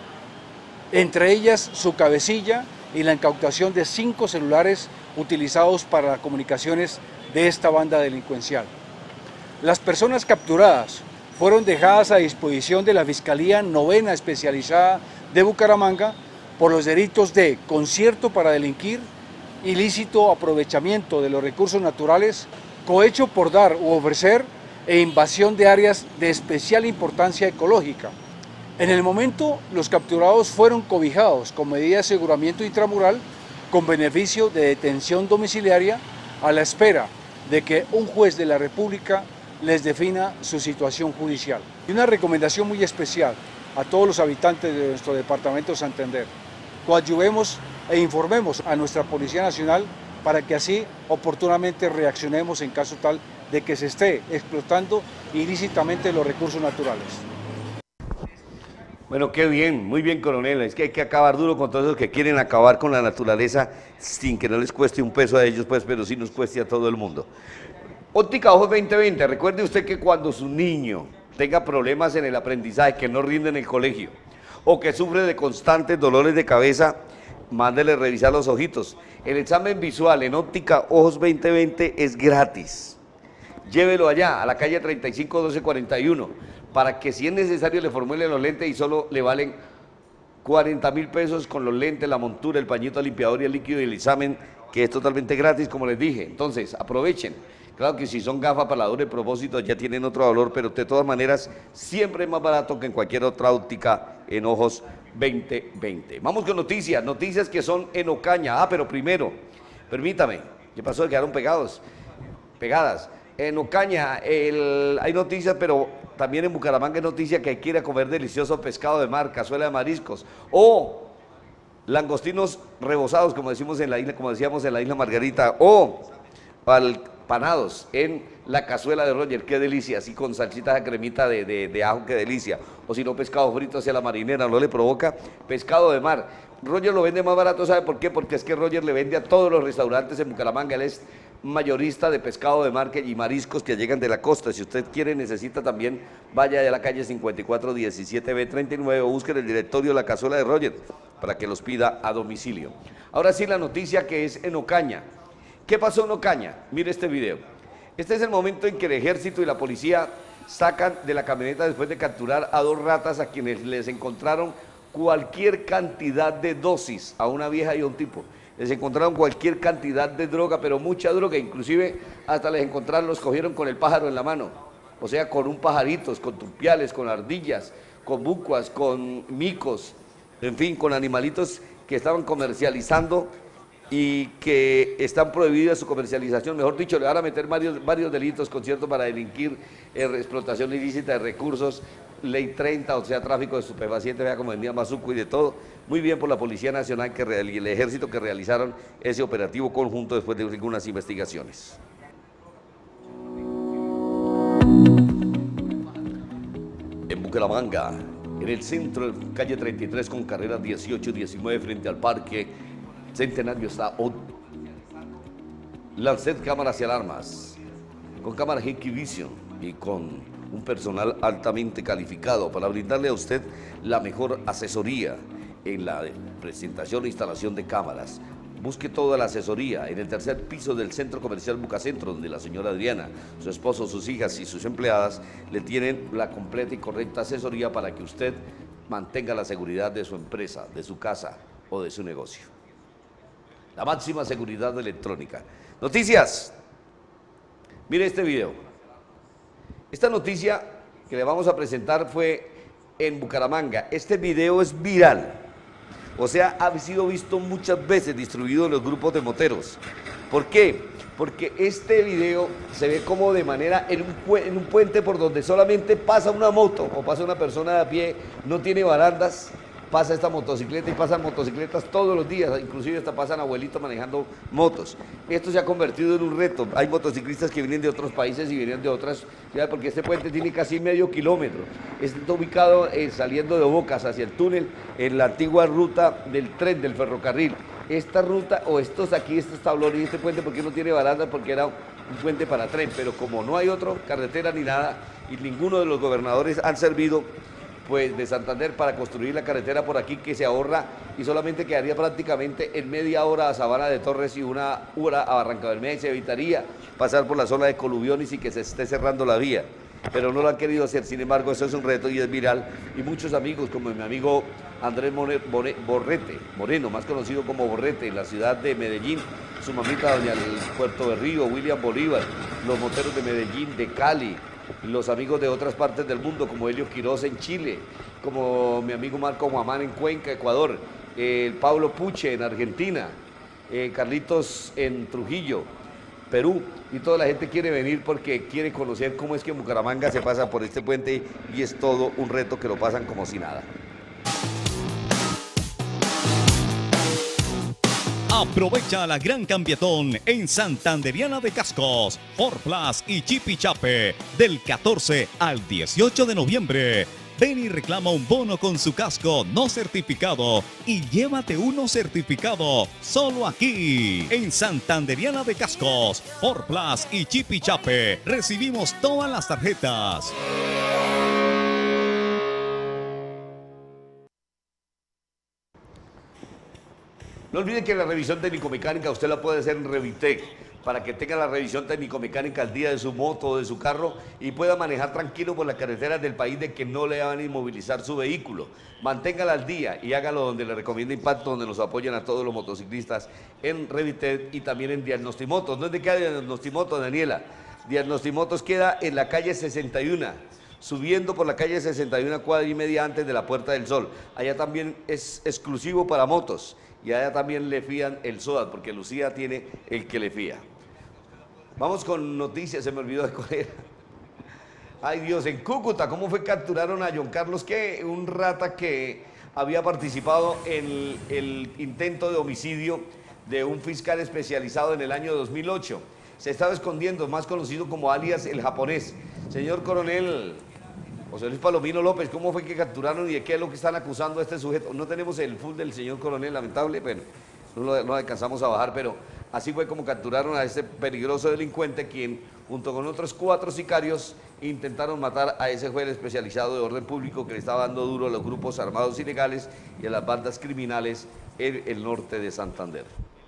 entre ellas su cabecilla y la incautación de cinco celulares utilizados para las comunicaciones de esta banda delincuencial. Las personas capturadas fueron dejadas a disposición de la Fiscalía Novena Especializada de Bucaramanga por los delitos de concierto para delinquir, ilícito aprovechamiento de los recursos naturales, cohecho por dar u ofrecer e invasión de áreas de especial importancia ecológica. En el momento, los capturados fueron cobijados con medida de aseguramiento intramural con beneficio de detención domiciliaria a la espera de que un juez de la República les defina su situación judicial. Y una recomendación muy especial a todos los habitantes de nuestro departamento de Santander: coadyuvemos e informemos a nuestra Policía Nacional para que así oportunamente reaccionemos en caso tal de que se esté explotando ilícitamente los recursos naturales. Bueno, qué bien, muy bien, coronel. Es que hay que acabar duro con todos los que quieren acabar con la naturaleza sin que no les cueste un peso a ellos, pues, pero sí nos cueste a todo el mundo. Óptica Ojos veinte veinte, recuerde usted que cuando su niño tenga problemas en el aprendizaje, que no rinde en el colegio, o que sufre de constantes dolores de cabeza, mándele revisar los ojitos. El examen visual en Óptica Ojos veinte veinte es gratis. Llévelo allá, a la calle treinta y cinco, doce cuarenta y uno, para que si es necesario le formulen los lentes y solo le valen cuarenta mil pesos con los lentes, la montura, el pañito limpiador y el líquido y el examen, que es totalmente gratis, como les dije. Entonces, aprovechen. Claro que si son gafas para la doble propósito ya tienen otro valor, pero de todas maneras siempre es más barato que en cualquier otra óptica en Ojos veinte veinte. Vamos con noticias, noticias que son en Ocaña. Ah, pero primero, permítame, ¿qué pasó? Quedaron pegados, pegadas. En Ocaña el, hay noticias, pero también en Bucaramanga hay noticia que hay que ir a comer delicioso pescado de mar, cazuela de mariscos o langostinos rebozados, como decimos en la isla, como decíamos en la isla Margarita, o al empanados en la cazuela de Roger, qué delicia, así con salsitas de cremita de, de, de ajo, qué delicia. O si no, pescado frito hacia la marinera, no le provoca pescado de mar. Roger lo vende más barato, ¿sabe por qué? Porque es que Roger le vende a todos los restaurantes en Bucaramanga, él es mayorista de pescado de mar y mariscos que llegan de la costa. Si usted quiere, necesita también, vaya a la calle cincuenta y cuatro diecisiete B treinta y nueve o busque en el directorio La Cazuela de Roger para que los pida a domicilio. Ahora sí, la noticia que es en Ocaña. ¿Qué pasó en Ocaña? Mire este video. Este es el momento en que el ejército y la policía sacan de la camioneta después de capturar a dos ratas a quienes les encontraron cualquier cantidad de dosis, a una vieja y a un tipo. Les encontraron cualquier cantidad de droga, pero mucha droga, inclusive hasta les encontraron, los cogieron con el pájaro en la mano, o sea, con un pajaritos, con turpiales, con ardillas, con bucuas, con micos, en fin, con animalitos que estaban comercializando y que están prohibidas su comercialización. Mejor dicho, le van a meter varios, varios delitos, conciertos para delinquir, eh, explotación ilícita de recursos, ley treinta, o sea, tráfico de estupefacientes, vea como vendía mazuco y de todo. Muy bien por la Policía Nacional que y el Ejército que realizaron ese operativo conjunto después de algunas investigaciones. En Bucaramanga, en el centro, calle treinta y tres con carrera dieciocho diecinueve frente al Parque Centenario está Lancet Cámaras y Alarmas, con cámara Hikvision y con un personal altamente calificado para brindarle a usted la mejor asesoría en la presentación e instalación de cámaras. Busque toda la asesoría en el tercer piso del Centro Comercial Bucacentro, donde la señora Adriana, su esposo, sus hijas y sus empleadas le tienen la completa y correcta asesoría para que usted mantenga la seguridad de su empresa, de su casa o de su negocio. La máxima seguridad electrónica. Noticias. Mire este video. Esta noticia que le vamos a presentar fue en Bucaramanga. Este video es viral. O sea, ha sido visto muchas veces distribuido en los grupos de moteros. ¿Por qué? Porque este video se ve como de manera en un, en un puente por donde solamente pasa una moto o pasa una persona de a pie, no tiene barandas, pasa esta motocicleta y pasan motocicletas todos los días, inclusive hasta pasan abuelitos manejando motos. Esto se ha convertido en un reto. Hay motociclistas que vienen de otros países y vienen de otras ciudades porque este puente tiene casi medio kilómetro. Está ubicado eh, saliendo de Bocas hacia el túnel en la antigua ruta del tren, del ferrocarril. Esta ruta, o estos aquí, estos tablones y este puente, porque no tiene baranda, porque era un puente para tren, pero como no hay otra carretera ni nada, y ninguno de los gobernadores han servido pues de Santander para construir la carretera por aquí, que se ahorra y solamente quedaría prácticamente en media hora a Sabana de Torres y una hora a Barrancabermeja, y se evitaría pasar por la zona de Colubiones y que se esté cerrando la vía. Pero no lo han querido hacer, sin embargo, eso es un reto y es viral. Y muchos amigos, como mi amigo Andrés More, More, Borrete, Moreno, más conocido como Borrete, en la ciudad de Medellín, su mamita doña Puerto Berrío, William Bolívar, los moteros de Medellín, de Cali, los amigos de otras partes del mundo, como Helio Quiroz en Chile, como mi amigo Marco Guamán en Cuenca, Ecuador, eh, Pablo Puche en Argentina, eh, Carlitos en Trujillo, Perú, y toda la gente quiere venir porque quiere conocer cómo es que en Bucaramanga se pasa por este puente y es todo un reto que lo pasan como si nada. Aprovecha la gran cambiatón en Santanderiana de Cascos, Ford Plus y Chipichape del catorce al dieciocho de noviembre. Ven y reclama un bono con su casco no certificado y llévate uno certificado solo aquí. En Santanderiana de Cascos, Ford Plus y Chipichape recibimos todas las tarjetas. No olviden que la revisión técnico-mecánica usted la puede hacer en Revitec, para que tenga la revisión técnico-mecánica al día de su moto o de su carro y pueda manejar tranquilo por las carreteras del país, de que no le van a inmovilizar su vehículo. Manténgala al día y hágalo donde le recomienda Impacto, donde nos apoyan a todos los motociclistas en Revitec y también en Diagnostimotos. ¿Dónde queda Diagnostimotos, Daniela? Diagnostimotos queda en la calle sesenta y uno. Subiendo por la calle sesenta y uno, cuadra y media antes de la Puerta del Sol. Allá también es exclusivo para motos. Y allá también le fían el SOAT, porque Lucía tiene el que le fía. Vamos con noticias, se me olvidó de cuál era. Ay Dios, en Cúcuta, ¿cómo fue? Capturaron a John Carlos, que un rata que había participado en el intento de homicidio de un fiscal especializado en el año dos mil ocho. se estaba escondiendo, más conocido como alias el japonés. Señor coronel José Luis Palomino López, ¿cómo fue que capturaron y de qué es lo que están acusando a este sujeto? No tenemos el full del señor coronel, lamentable, pero no lo, no alcanzamos a bajar, pero así fue como capturaron a este peligroso delincuente, quien junto con otros cuatro sicarios intentaron matar a ese juez especializado de orden público que le estaba dando duro a los grupos armados ilegales y a las bandas criminales en el norte de Santander.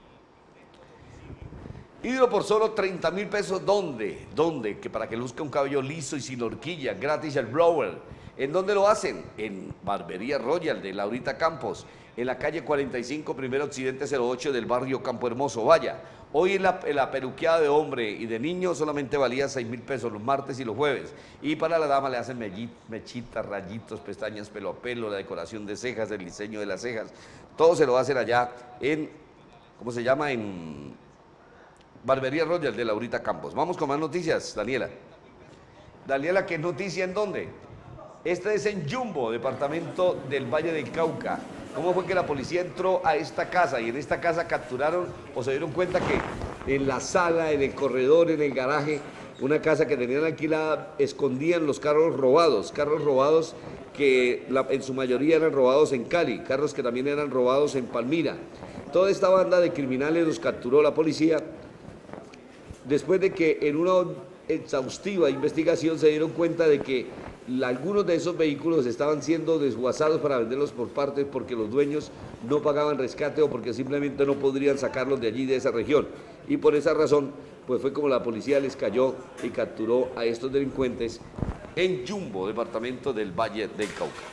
Hidro por solo treinta mil pesos, ¿dónde? ¿Dónde? Que para que luzca un cabello liso y sin horquilla, gratis el blower. ¿En dónde lo hacen? En Barbería Royal de Laurita Campos, en la calle cuarenta y cinco, primero occidente cero ocho del barrio Campo Hermoso. Vaya, hoy en la, en la peluqueada de hombre y de niño solamente valía seis mil pesos los martes y los jueves. Y para la dama le hacen mechitas, rayitos, pestañas, pelo a pelo, la decoración de cejas, el diseño de las cejas. Todo se lo hacen allá en, ¿cómo se llama? En Barbería Royal de Laurita Campos. Vamos con más noticias, Daniela. Daniela, ¿qué noticia en dónde? Esta es en Jumbo, departamento del Valle del Cauca. ¿Cómo fue que la policía entró a esta casa y en esta casa capturaron o se dieron cuenta que en la sala, en el corredor, en el garaje, una casa que tenían alquilada, escondían los carros robados, carros robados que la, en su mayoría eran robados en Cali, carros que también eran robados en Palmira. Toda esta banda de criminales los capturó la policía después de que en una exhaustiva investigación se dieron cuenta de que la, algunos de esos vehículos estaban siendo desguazados para venderlos por partes porque los dueños no pagaban rescate o porque simplemente no podrían sacarlos de allí, de esa región. Y por esa razón, pues fue como la policía les cayó y capturó a estos delincuentes en Jumbo, departamento del Valle del Cauca.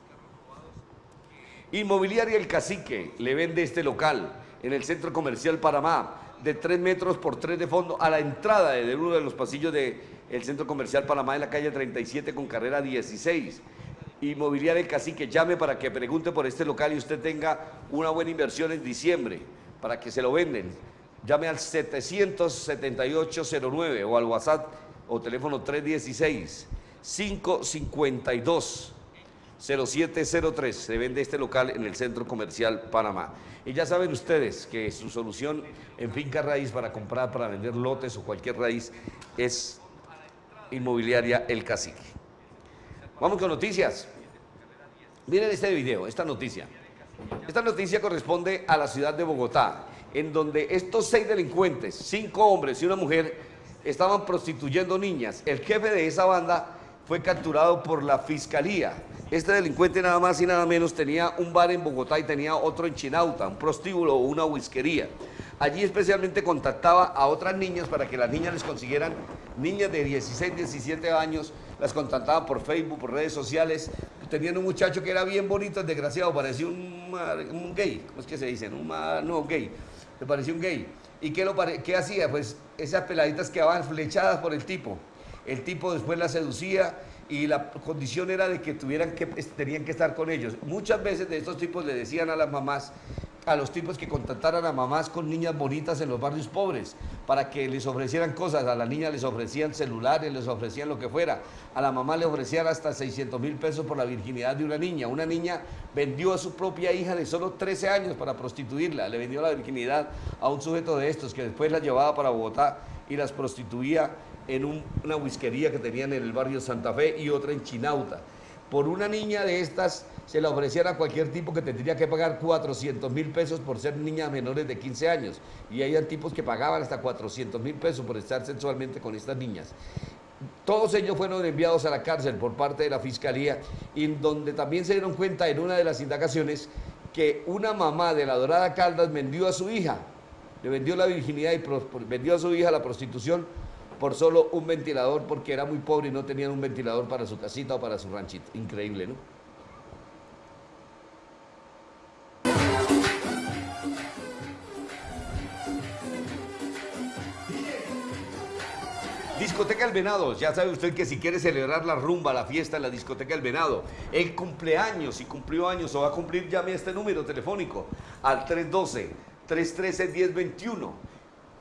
Inmobiliaria El Cacique le vende este local en el Centro Comercial Panamá, de tres metros por tres de fondo, a la entrada de uno de los pasillos del Centro Comercial Panamá, en la calle treinta y siete con carrera dieciséis. Inmobiliaria El Cacique, llame para que pregunte por este local y usted tenga una buena inversión en diciembre, para que se lo venden. Llame al setecientos setenta y ocho cero nueve o al WhatsApp o teléfono tres uno seis, cinco cinco dos, cero siete cero tres. Se vende este local en el Centro Comercial Panamá. Y ya saben ustedes que su solución en finca raíz para comprar, para vender lotes o cualquier raíz es Inmobiliaria El Cacique. Vamos con noticias. Miren este video, esta noticia. Esta noticia corresponde a la ciudad de Bogotá, en donde estos seis delincuentes, cinco hombres y una mujer, estaban prostituyendo niñas. El jefe de esa banda fue capturado por la fiscalía. Este delincuente nada más y nada menos tenía un bar en Bogotá y tenía otro en Chinauta, un prostíbulo o una whiskería. Allí especialmente contactaba a otras niñas para que las niñas les consiguieran, niñas de dieciséis, diecisiete años, las contactaba por Facebook, por redes sociales. Tenían un muchacho que era bien bonito, el desgraciado, parecía un, un gay, ¿cómo es que se dicen? Un, no, gay, le parecía un gay. ¿Y qué, lo pare, qué hacía? Pues esas peladitas quedaban flechadas por el tipo. El tipo después las seducía y la condición era de que, tuvieran que tenían que estar con ellos. Muchas veces de estos tipos le decían a las mamás, a los tipos que contactaran a mamás con niñas bonitas en los barrios pobres para que les ofrecieran cosas. A las niñas les ofrecían celulares, les ofrecían lo que fuera. A la mamá le ofrecían hasta seiscientos mil pesos por la virginidad de una niña. Una niña vendió a su propia hija de solo trece años para prostituirla. Le vendió la virginidad a un sujeto de estos que después la llevaba para Bogotá y las prostituía en un, una whiskería que tenían en el barrio Santa Fe y otra en Chinauta. Por una niña de estas se la ofrecían a cualquier tipo que tendría que pagar cuatrocientos mil pesos por ser niñas menores de quince años. Y había tipos que pagaban hasta cuatrocientos mil pesos por estar sexualmente con estas niñas. Todos ellos fueron enviados a la cárcel por parte de la fiscalía, y donde también se dieron cuenta en una de las indagaciones que una mamá de la Dorada Caldas vendió a su hija, le vendió la virginidad y vendió a su hija a la prostitución por solo un ventilador, porque era muy pobre y no tenían un ventilador para su casita o para su ranchito. Increíble, ¿no? Discoteca El Venado, ya sabe usted que si quiere celebrar la rumba, la fiesta en la Discoteca El Venado, el cumpleaños, si cumplió años o va a cumplir, llame a este número telefónico al tres uno dos, tres uno tres, uno cero dos uno.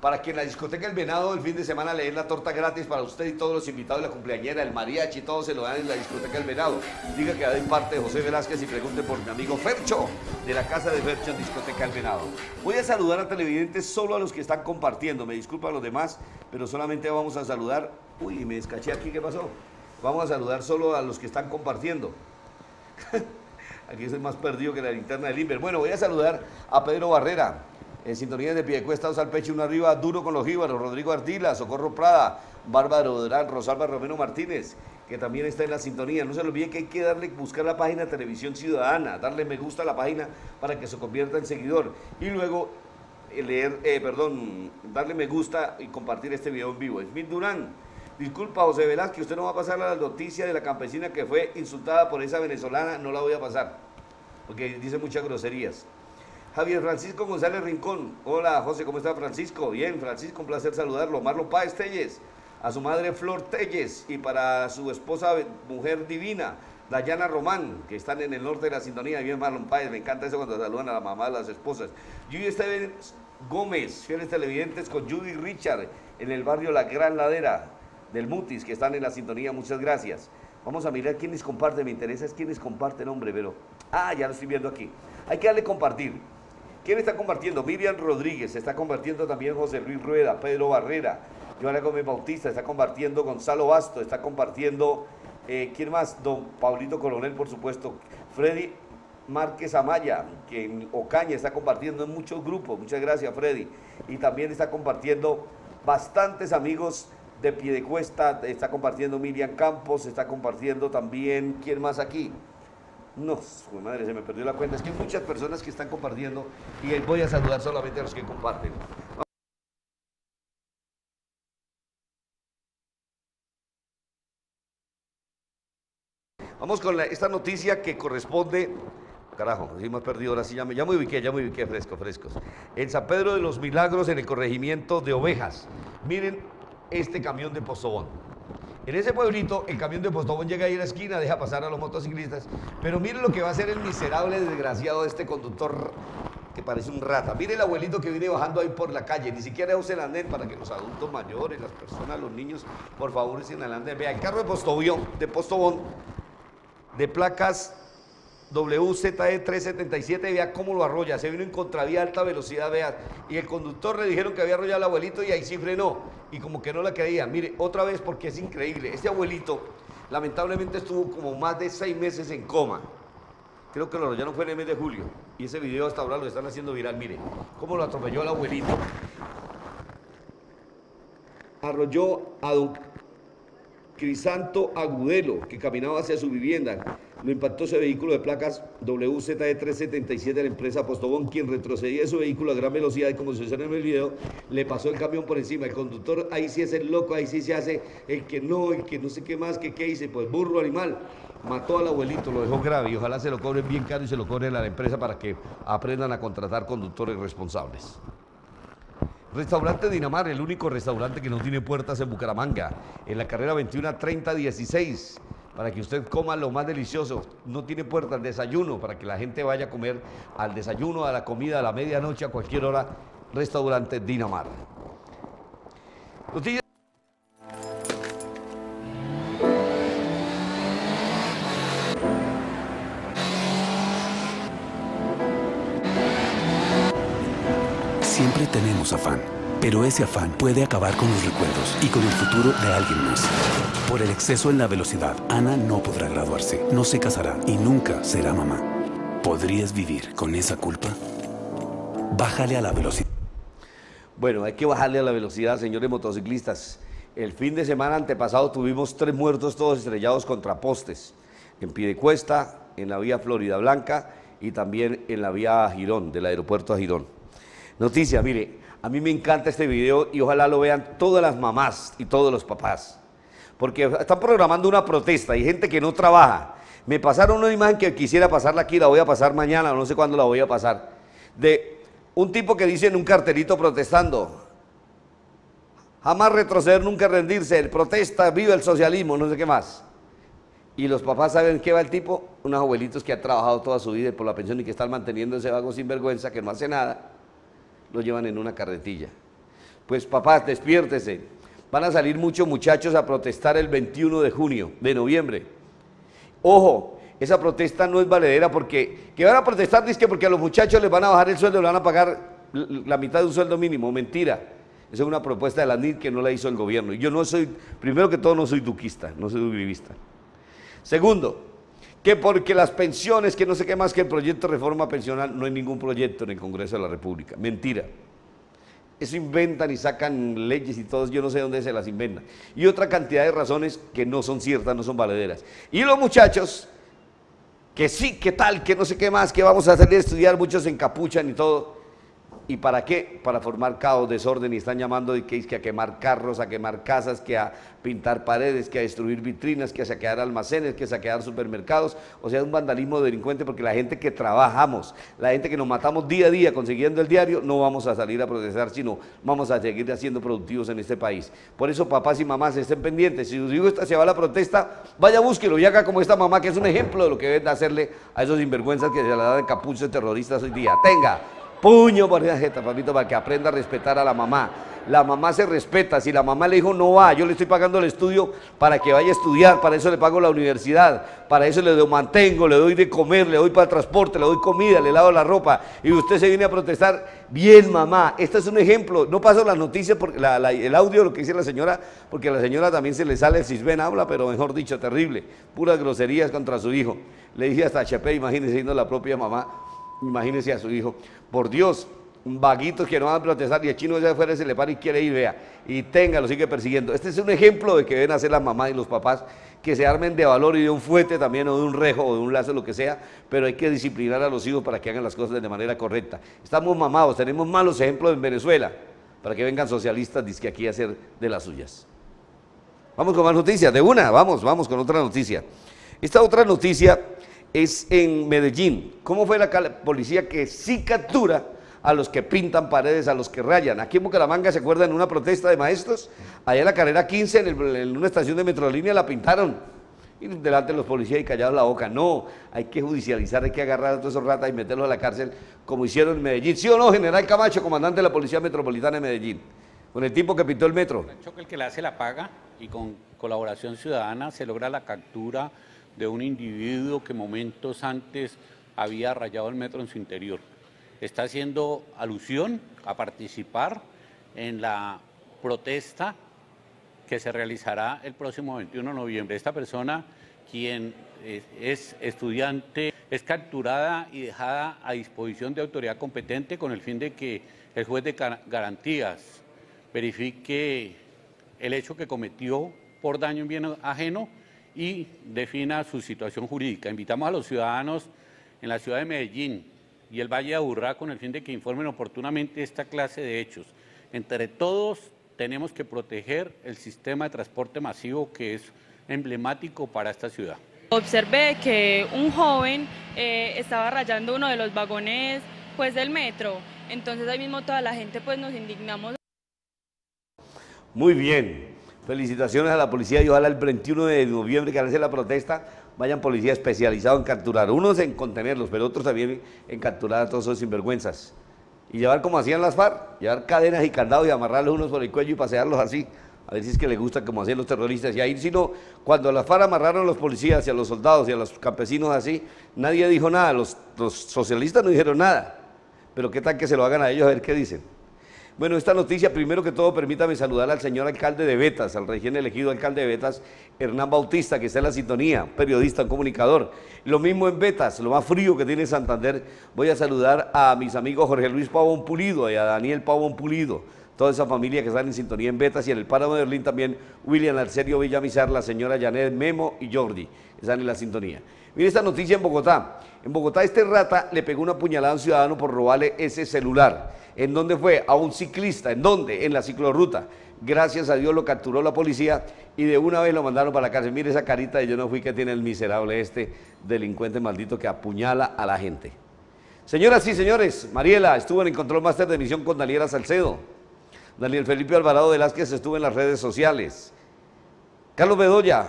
para que en la discoteca El Venado el fin de semana le den la torta gratis para usted y todos los invitados de la cumpleañera, el mariachi, todos se lo dan en la discoteca El Venado. Diga que va de parte de José Velázquez y pregunte por mi amigo Fercho, de la casa de Fercho en discoteca El Venado. Voy a saludar a televidentes solo a los que están compartiendo, me disculpan los demás, pero solamente vamos a saludar, uy, me descaché aquí, ¿qué pasó? Vamos a saludar solo a los que están compartiendo. Aquí soy más perdido que la linterna del Inver. Bueno, voy a saludar a Pedro Barrera, en sintonía de Piedecuesta, dos al pecho, uno arriba, duro con los jíbaros, Rodrigo Ardila, Socorro Prada, Bárbaro Durán, Rosalba Romero Martínez, que también está en la sintonía. No se lo olvide que hay que darle, buscar la página Televisión Ciudadana, darle me gusta a la página para que se convierta en seguidor. Y luego eh, leer, eh, perdón, darle me gusta y compartir este video en vivo. Smith Durán, disculpa José Velázquez, usted no va a pasar la noticia de la campesina que fue insultada por esa venezolana, no la voy a pasar, porque dice muchas groserías. Javier Francisco González Rincón, hola José, ¿cómo está Francisco? Bien, Francisco, un placer saludarlo. Marlon Páez Telles, a su madre Flor Telles y para su esposa, mujer divina, Dayana Román, que están en el norte de la sintonía. Bien, Marlon Páez, me encanta eso cuando saludan a la mamá de las esposas. Judy Esteban Gómez, fieles televidentes con Judy Richard, en el barrio La Gran Ladera del Mutis, que están en la sintonía, muchas gracias. Vamos a mirar quiénes comparten, me interesa es quiénes comparten, hombre, pero... Ah, ya lo estoy viendo aquí. Hay que darle compartir. ¿Quién está compartiendo? Miriam Rodríguez, está compartiendo también José Luis Rueda, Pedro Barrera, Joana Gómez Bautista, está compartiendo Gonzalo Basto, está compartiendo, eh, ¿quién más? Don Paulito Coronel, por supuesto, Freddy Márquez Amaya, que en Ocaña está compartiendo en muchos grupos, muchas gracias Freddy, y también está compartiendo bastantes amigos de Piedecuesta, está compartiendo Miriam Campos, está compartiendo también, ¿quién más aquí? No, madre, se me perdió la cuenta. Es que hay muchas personas que están compartiendo y voy a saludar solamente a los que comparten. Vamos con la, esta noticia que corresponde... Carajo, sí me he perdido, ahora sí ya me, ya me ubiqué, ya me ubiqué, fresco, frescos. En San Pedro de los Milagros, en el corregimiento de Ovejas. Miren este camión de Postobón. En ese pueblito, el camión de Postobón llega ahí a la esquina, deja pasar a los motociclistas, pero miren lo que va a hacer el miserable desgraciado de este conductor que parece un rata. Mire el abuelito que viene bajando ahí por la calle, ni siquiera usa el andén para que los adultos mayores, las personas, los niños, por favor usen el andén. Vea, el carro de Postobón, de Postobón, de placas W Z E trescientos setenta y siete, vea cómo lo arrolla, se vino en contravía a alta velocidad, vea, y el conductor le dijeron que había arrollado al abuelito y ahí sí frenó, y como que no la creía. Mire, otra vez, porque es increíble, este abuelito lamentablemente estuvo como más de seis meses en coma, creo que lo arrollaron fue en el mes de julio, y ese video hasta ahora lo están haciendo viral. Mire, cómo lo atropelló al abuelito, arrolló a don Crisanto Agudelo, que caminaba hacia su vivienda. Lo impactó ese vehículo de placas W Z E trescientos setenta y siete de la empresa Postobón, quien retrocedía de su vehículo a gran velocidad y, como se observa en el video, le pasó el camión por encima. El conductor ahí sí es el loco, ahí sí se hace el que no, el que no sé qué más, que qué hice, pues burro animal. Mató al abuelito, lo dejó grave y ojalá se lo cobren bien caro y se lo cobren a la empresa para que aprendan a contratar conductores responsables. Restaurante Dinamar, el único restaurante que no tiene puertas en Bucaramanga, en la carrera veintiuno treinta dieciséis, para que usted coma lo más delicioso. No tiene puertas, desayuno, para que la gente vaya a comer al desayuno, a la comida, a la medianoche, a cualquier hora. Restaurante Dinamar. Noticias. Siempre tenemos afán, pero ese afán puede acabar con los recuerdos y con el futuro de alguien más. Por el exceso en la velocidad, Ana no podrá graduarse, no se casará y nunca será mamá. ¿Podrías vivir con esa culpa? Bájale a la velocidad. Bueno, hay que bajarle a la velocidad, señores motociclistas. El fin de semana antepasado tuvimos tres muertos, todos estrellados contra postes. En Piedecuesta, en la vía Florida Blanca y también en la vía Girón, del aeropuerto a Girón. Noticia, mire, a mí me encanta este video y ojalá lo vean todas las mamás y todos los papás, porque están programando una protesta, hay gente que no trabaja. Me pasaron una imagen que quisiera pasarla aquí, la voy a pasar mañana, no sé cuándo la voy a pasar, de un tipo que dice en un cartelito protestando: jamás retroceder, nunca rendirse, el protesta, viva el socialismo, no sé qué más. Y los papás, ¿saben qué va el tipo? Unos abuelitos que han trabajado toda su vida por la pensión y que están manteniendo ese vago sinvergüenza que no hace nada, lo llevan en una carretilla. Pues papás, despiértese. Van a salir muchos muchachos a protestar el veintiuno de junio, de noviembre. Ojo, esa protesta no es valedera porque, que van a protestar, dice que porque a los muchachos les van a bajar el sueldo, le van a pagar la mitad de un sueldo mínimo. Mentira. Esa es una propuesta de la N I D que no la hizo el gobierno. Yo no soy, primero que todo no soy duquista, no soy uribista. Segundo, que porque las pensiones, que no sé qué más que el proyecto de reforma pensional, no hay ningún proyecto en el Congreso de la República. Mentira. Eso inventan y sacan leyes y todo, yo no sé dónde se las inventan. Y otra cantidad de razones que no son ciertas, no son valederas. Y los muchachos, que sí, que tal, que no sé qué más, que vamos a salir a estudiar, muchos se encapuchan y todo. ¿Y para qué? Para formar caos, desorden, y están llamando de que, que a quemar carros, a quemar casas, que a pintar paredes, que a destruir vitrinas, que a saquear almacenes, que a saquear supermercados. O sea, es un vandalismo delincuente porque la gente que trabajamos, la gente que nos matamos día a día consiguiendo el diario, no vamos a salir a protestar, sino vamos a seguir siendo productivos en este país. Por eso, papás y mamás, estén pendientes. Si su hijo se va a la protesta, vaya, búsquelo y haga como esta mamá, que es un ejemplo de lo que deben hacerle a esos sinvergüenzas que se la dan de capuchos terroristas hoy día. Tenga puño por la jeta, papito, para que aprenda a respetar a la mamá. La mamá se respeta. Si la mamá le dijo no va, yo le estoy pagando el estudio para que vaya a estudiar, para eso le pago la universidad, para eso le doy mantengo, le doy de comer, le doy para el transporte, le doy comida, le lavo la ropa, y usted se viene a protestar. Bien, mamá, este es un ejemplo. No paso las noticias, porque la, la, el audio, lo que dice la señora, porque a la señora también se le sale el cisben, habla, pero mejor dicho, terrible, puras groserías contra su hijo. Le dije hasta H P, imagínese, siendo la propia mamá, imagínese a su hijo. Por Dios, vaguitos que no van a protestar, y el chino de afuera se le para y quiere ir, vea, y tenga, lo sigue persiguiendo. Este es un ejemplo de que deben hacer las mamás y los papás, que se armen de valor y de un fuete también, o de un rejo, o de un lazo, lo que sea, pero hay que disciplinar a los hijos para que hagan las cosas de manera correcta. Estamos mamados, tenemos malos ejemplos en Venezuela, para que vengan socialistas, dizque aquí a hacer de las suyas. Vamos con más noticias, de una, vamos, vamos con otra noticia. Esta otra noticia es en Medellín. ¿Cómo fue la policía que sí captura a los que pintan paredes, a los que rayan? Aquí en Bucaramanga, ¿se acuerdan? En una protesta de maestros, allá en la carrera quince, en, el, en una estación de Metrolínea, la pintaron. Y delante de los policías y callados la boca. No, hay que judicializar, hay que agarrar a todos esos ratas y meterlos a la cárcel, como hicieron en Medellín. ¿Sí o no, general Camacho, comandante de la Policía Metropolitana de Medellín? Con el tipo que pintó el metro. El choque el que le hace la paga, y con colaboración ciudadana se logra la captura de un individuo que momentos antes había rayado el metro en su interior. Está haciendo alusión a participar en la protesta que se realizará el próximo veintiuno de noviembre. Esta persona, quien es estudiante, es capturada y dejada a disposición de autoridad competente con el fin de que el juez de garantías verifique el hecho que cometió por daño en bien ajeno y defina su situación jurídica. Invitamos a los ciudadanos en la ciudad de Medellín y el Valle de Aburrá con el fin de que informen oportunamente esta clase de hechos. Entre todos tenemos que proteger el sistema de transporte masivo que es emblemático para esta ciudad. Observé que un joven eh, estaba rayando uno de los vagones pues, del metro, entonces ahí mismo toda la gente pues, nos indignamos. Muy bien. Felicitaciones a la policía y ojalá el veintiuno de noviembre que hace la protesta vayan policías especializados en capturar, unos en contenerlos, pero otros también en capturar a todos esos sinvergüenzas. Y llevar como hacían las FARC, llevar cadenas y candados y amarrarlos unos por el cuello y pasearlos así, a ver si es que les gusta como hacían los terroristas. Y ahí, si no, cuando las FARC amarraron a los policías y a los soldados y a los campesinos así, nadie dijo nada, los, los socialistas no dijeron nada, pero qué tal que se lo hagan a ellos a ver qué dicen. Bueno, esta noticia, primero que todo, permítame saludar al señor alcalde de Betas, al recién elegido alcalde de Betas, Hernán Bautista, que está en la sintonía, periodista, comunicador. Lo mismo en Betas, lo más frío que tiene Santander. Voy a saludar a mis amigos Jorge Luis Pavón Pulido y a Daniel Pavón Pulido, toda esa familia que están en sintonía en Betas, y en el Páramo de Berlín también William Arcerio Villamizar, la señora Janet, Memo y Jordi, están en la sintonía. Mire esta noticia en Bogotá. En Bogotá este rata le pegó una puñalada a un ciudadano por robarle ese celular. ¿En dónde fue? A un ciclista. ¿En dónde? En la ciclorruta. Gracias a Dios lo capturó la policía y de una vez lo mandaron para la cárcel. Mire esa carita de yo no fui que tiene el miserable este delincuente maldito que apuñala a la gente. Señoras y señores, Mariela estuvo en el Control Master de Emisión con Daniela Salcedo. Daniel Felipe Alvarado Velázquez estuvo en las redes sociales. Carlos Bedoya,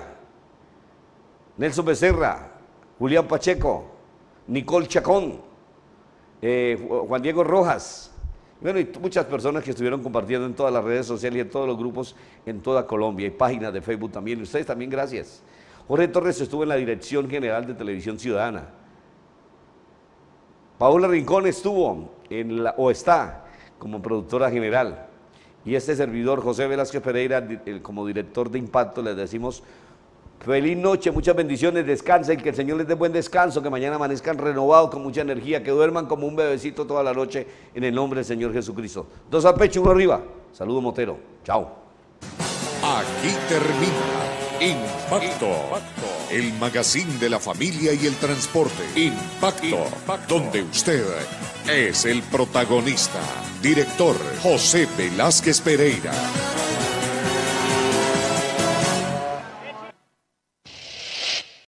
Nelson Becerra, Julián Pacheco, Nicole Chacón, eh, Juan Diego Rojas Bueno, y muchas personas que estuvieron compartiendo en todas las redes sociales y en todos los grupos en toda Colombia, y páginas de Facebook también, y ustedes también, gracias. Jorge Torres estuvo en la Dirección General de Televisión Ciudadana. Paola Rincón estuvo, en la, o está, como productora general. Y este servidor, José Velázquez Pereira, como director de Impacto, les decimos feliz noche, muchas bendiciones, descansen, que el Señor les dé buen descanso, que mañana amanezcan renovados con mucha energía, que duerman como un bebecito toda la noche en el nombre del Señor Jesucristo. Dos al pecho, uno arriba. Saludo Motero. Chao. Aquí termina Impacto, el magazine de la familia y el transporte. Impacto, donde usted es el protagonista. Director José Velázquez Pereira.